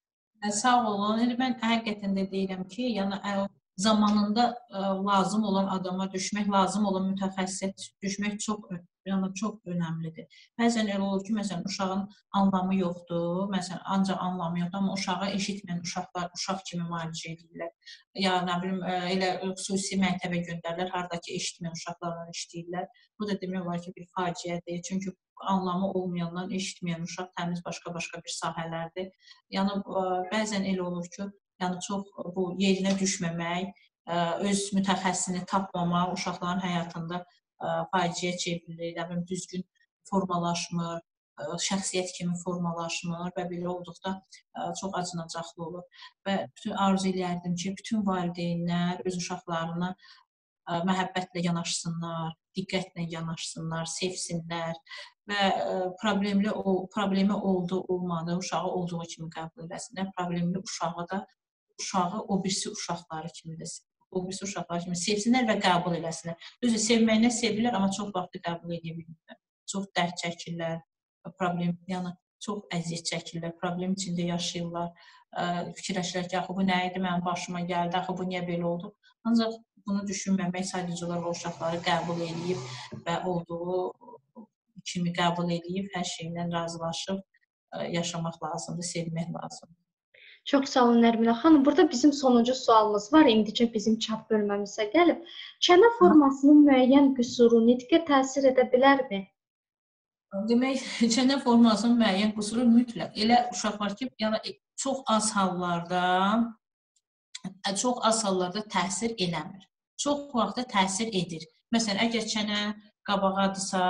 Sağ olun. Mən həqiqətən də deyirəm ki, yəni zamanında lazım olan adama düşmək, lazım olan mütəxəssisə düşmək çox, yəni çox önəmlidir. Bəzən elə olur ki, məsələn, uşağın anlamı yoxdur, məsələn, ancaq anlamı yoxdur, amma uşağı eşitməyən uşaqlar uşaq kimi müalicə edirlər. Ya nə bilim, elə xüsusi məktəbə göndərirlər, hardakı eşitməyən uşaqlarla işləyirlər. Bu da demək olar ki, bir faciədir. Çünki anlamı olmayandan eşitməyən uşaq təmiz başqa-başqa bir sahələrdir. Yəni, bəzən elə olur ki, yəni çox bu yerinə düşməmək, öz mütəxəssisini tapmamaq uşaqların həyatında faciə çevrilir, düzgün formalaşmır, şəxsiyyət kimi formalaşmır və belə olduqda çox acınacaqlı olur. Və bütün arzu eləyərdim ki, bütün valideynlər öz uşaqlarına məhəbbətlə yanaşsınlar, diqqətlə yanaşsınlar, sevsinlər və problemli problemi oldu, olmadı, uşağı olduğu kimi qəbul eləsinlər. Problemli uşağı da uşağı o birisi uşaqları kimi də o birisi uşaqları kimi sevsinlər və qəbul eləsinlər. Düzdür, sevməyinə sevirlər, amma çox vaxt qəbul edə bilmirlər. Çox dərd çəkirlər, problem, yəni çox əziyyət çəkirlər, problem içində yaşayırlar. Fikirləşirlər ki, axı bu nə idi, mənim başıma gəldi, axı bu niyə belə oldu? Ancaq bunu düşünməmək, sadəcə olaraq o uşaqları qəbul edib və olduğu kimi qəbul edib, hər şeylə razılaşıb yaşamaq lazımdır, sevmək lazımdır. Çox sağ olun Nərminə xanım. Burada bizim sonuncu sualımız var. İndicə bizim chat bölməmizə gəlib. Çənə formasının müəyyən qüsuru nitqə təsir edə bilərmi? Demək, çənə formasının müəyyən qüsuru mütləq. Elə uşaq var ki, yəni çox az hallarda çox az hallarda təsir eləmir. Çox vaxtda təsir edir. Məsələn, əgər çənə qabağadırsa,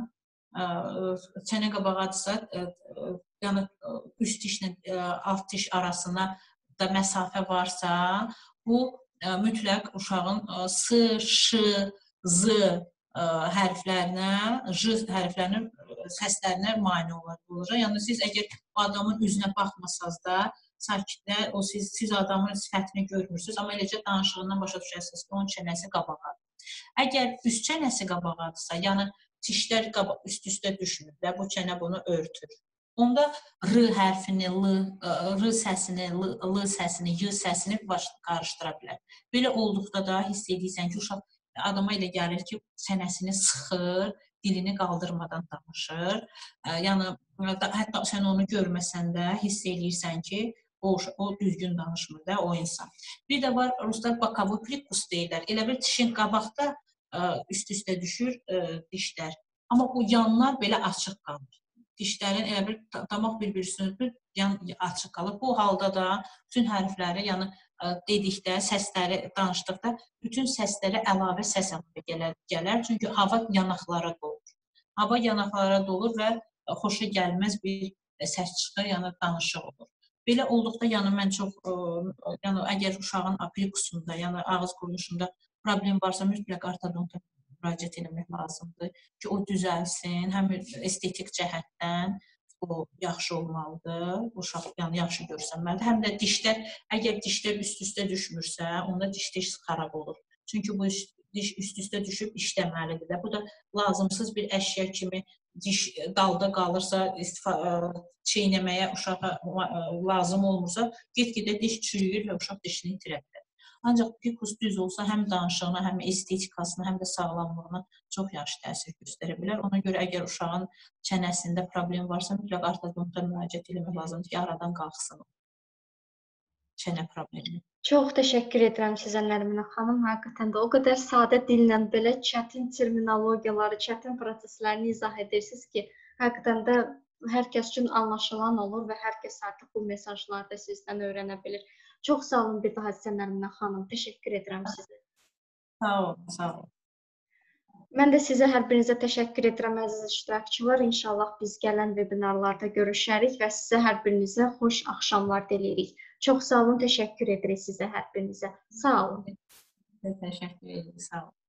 çənə qabağadırsa, yəni üst dişlə alt diş arasına da məsafə varsa, bu mütləq uşağın s, ş, z hərflərinə, j hərflərinin səslərinə mane olur. Yəni siz əgər adamın üzünə baxmasanız da, sakitlə, o siz, siz adamın sifətini görmürsünüz, amma eləcə danışığından başa düşərsiniz ki, onun çənəsi qabağadır. Əgər üst çənəsi qabağadırsa, yəni dişlər üst-üstə düşmür və bu çənə bunu örtür. Onda r hərfini, l, r səsini, l səsini, y səsini qarışdıra bilər. Belə olduqda da hiss edirsən ki, uşaq adama elə gəlir ki, çənəsini sıxır, dilini qaldırmadan danışır. Yəni, hətta sən onu görməsən də hiss edirsən ki, o, o düzgün danışmır da, o insan. Bir də var, ruslar bokovой прикус deyirlər. Elə bir dişin qabaqda üst-üstə düşür dişlər. Amma bu yanlar belə açıq qalır. Dişlərin elə bir damaq bir-birisinin açıq qalır. Bu halda da bütün hərfləri, yəni dedikdə, səsləri danışdıqda bütün səslərə əlavə səs gələr. Çünki hava yanaqlara dolur. Hava yanaqlara dolur və xoşa gəlməz bir səs çıxır, yəni danışıq olur. Belə olduqda, yəni mən çox, yəni əgər uşağın aplikusunda, yəni ağız quruluşunda problem varsa, mütləq ortodonta müraciət etmək lazımdır ki, o düzəlsin, həm estetik cəhətdən o yaxşı olmalıdır, uşaq yəni yaxşı görsənməlidir. Həm də dişlər, əgər dişlər üst-üstə düşmürsə, onda diş-diş xarab olur. Çünki bu diş üst-üstə düşüb işləməlidir də. Bu da lazımsız bir əşya kimi diş dalda qalırsa, çeynəməyə uşağa lazım olmursa, get-gedə diş çürüyür və uşaq dişini itirə bilər. Ancaq prikus düz olsa, həm danışığına, həm estetikasına, həm də sağlamlığına çox yaxşı təsir göstərə bilər. Ona görə əgər uşağın çənəsində problem varsa, mütləq ortodonta müraciət etmək lazımdır ki, aradan qalxsın çənə problemi. Çox təşəkkür edirəm sizə Nərminə xanım. Həqiqətən də o qədər sadə dillə belə çətin terminologiyaları, çətin proseslərini izah edirsiniz ki, həqiqətən də hər kəs üçün anlaşılan olur və hər kəs artıq bu mesajları da sizdən öyrənə bilir. Çox sağ olun bir daha sizə Nərminə xanım. Təşəkkür edirəm sizə. Sağ olun, sağ olun. Mən də sizə hər birinizə təşəkkür edirəm, əziz iştirakçılar. İnşallah biz gələn webinarlarda görüşərik və sizə hər birinizə xoş axşamlar diləyirik. Çox sağ olun, təşəkkür edirik sizə hər birinizə. Sağ olun. Təşəkkür edirik, sağ olun.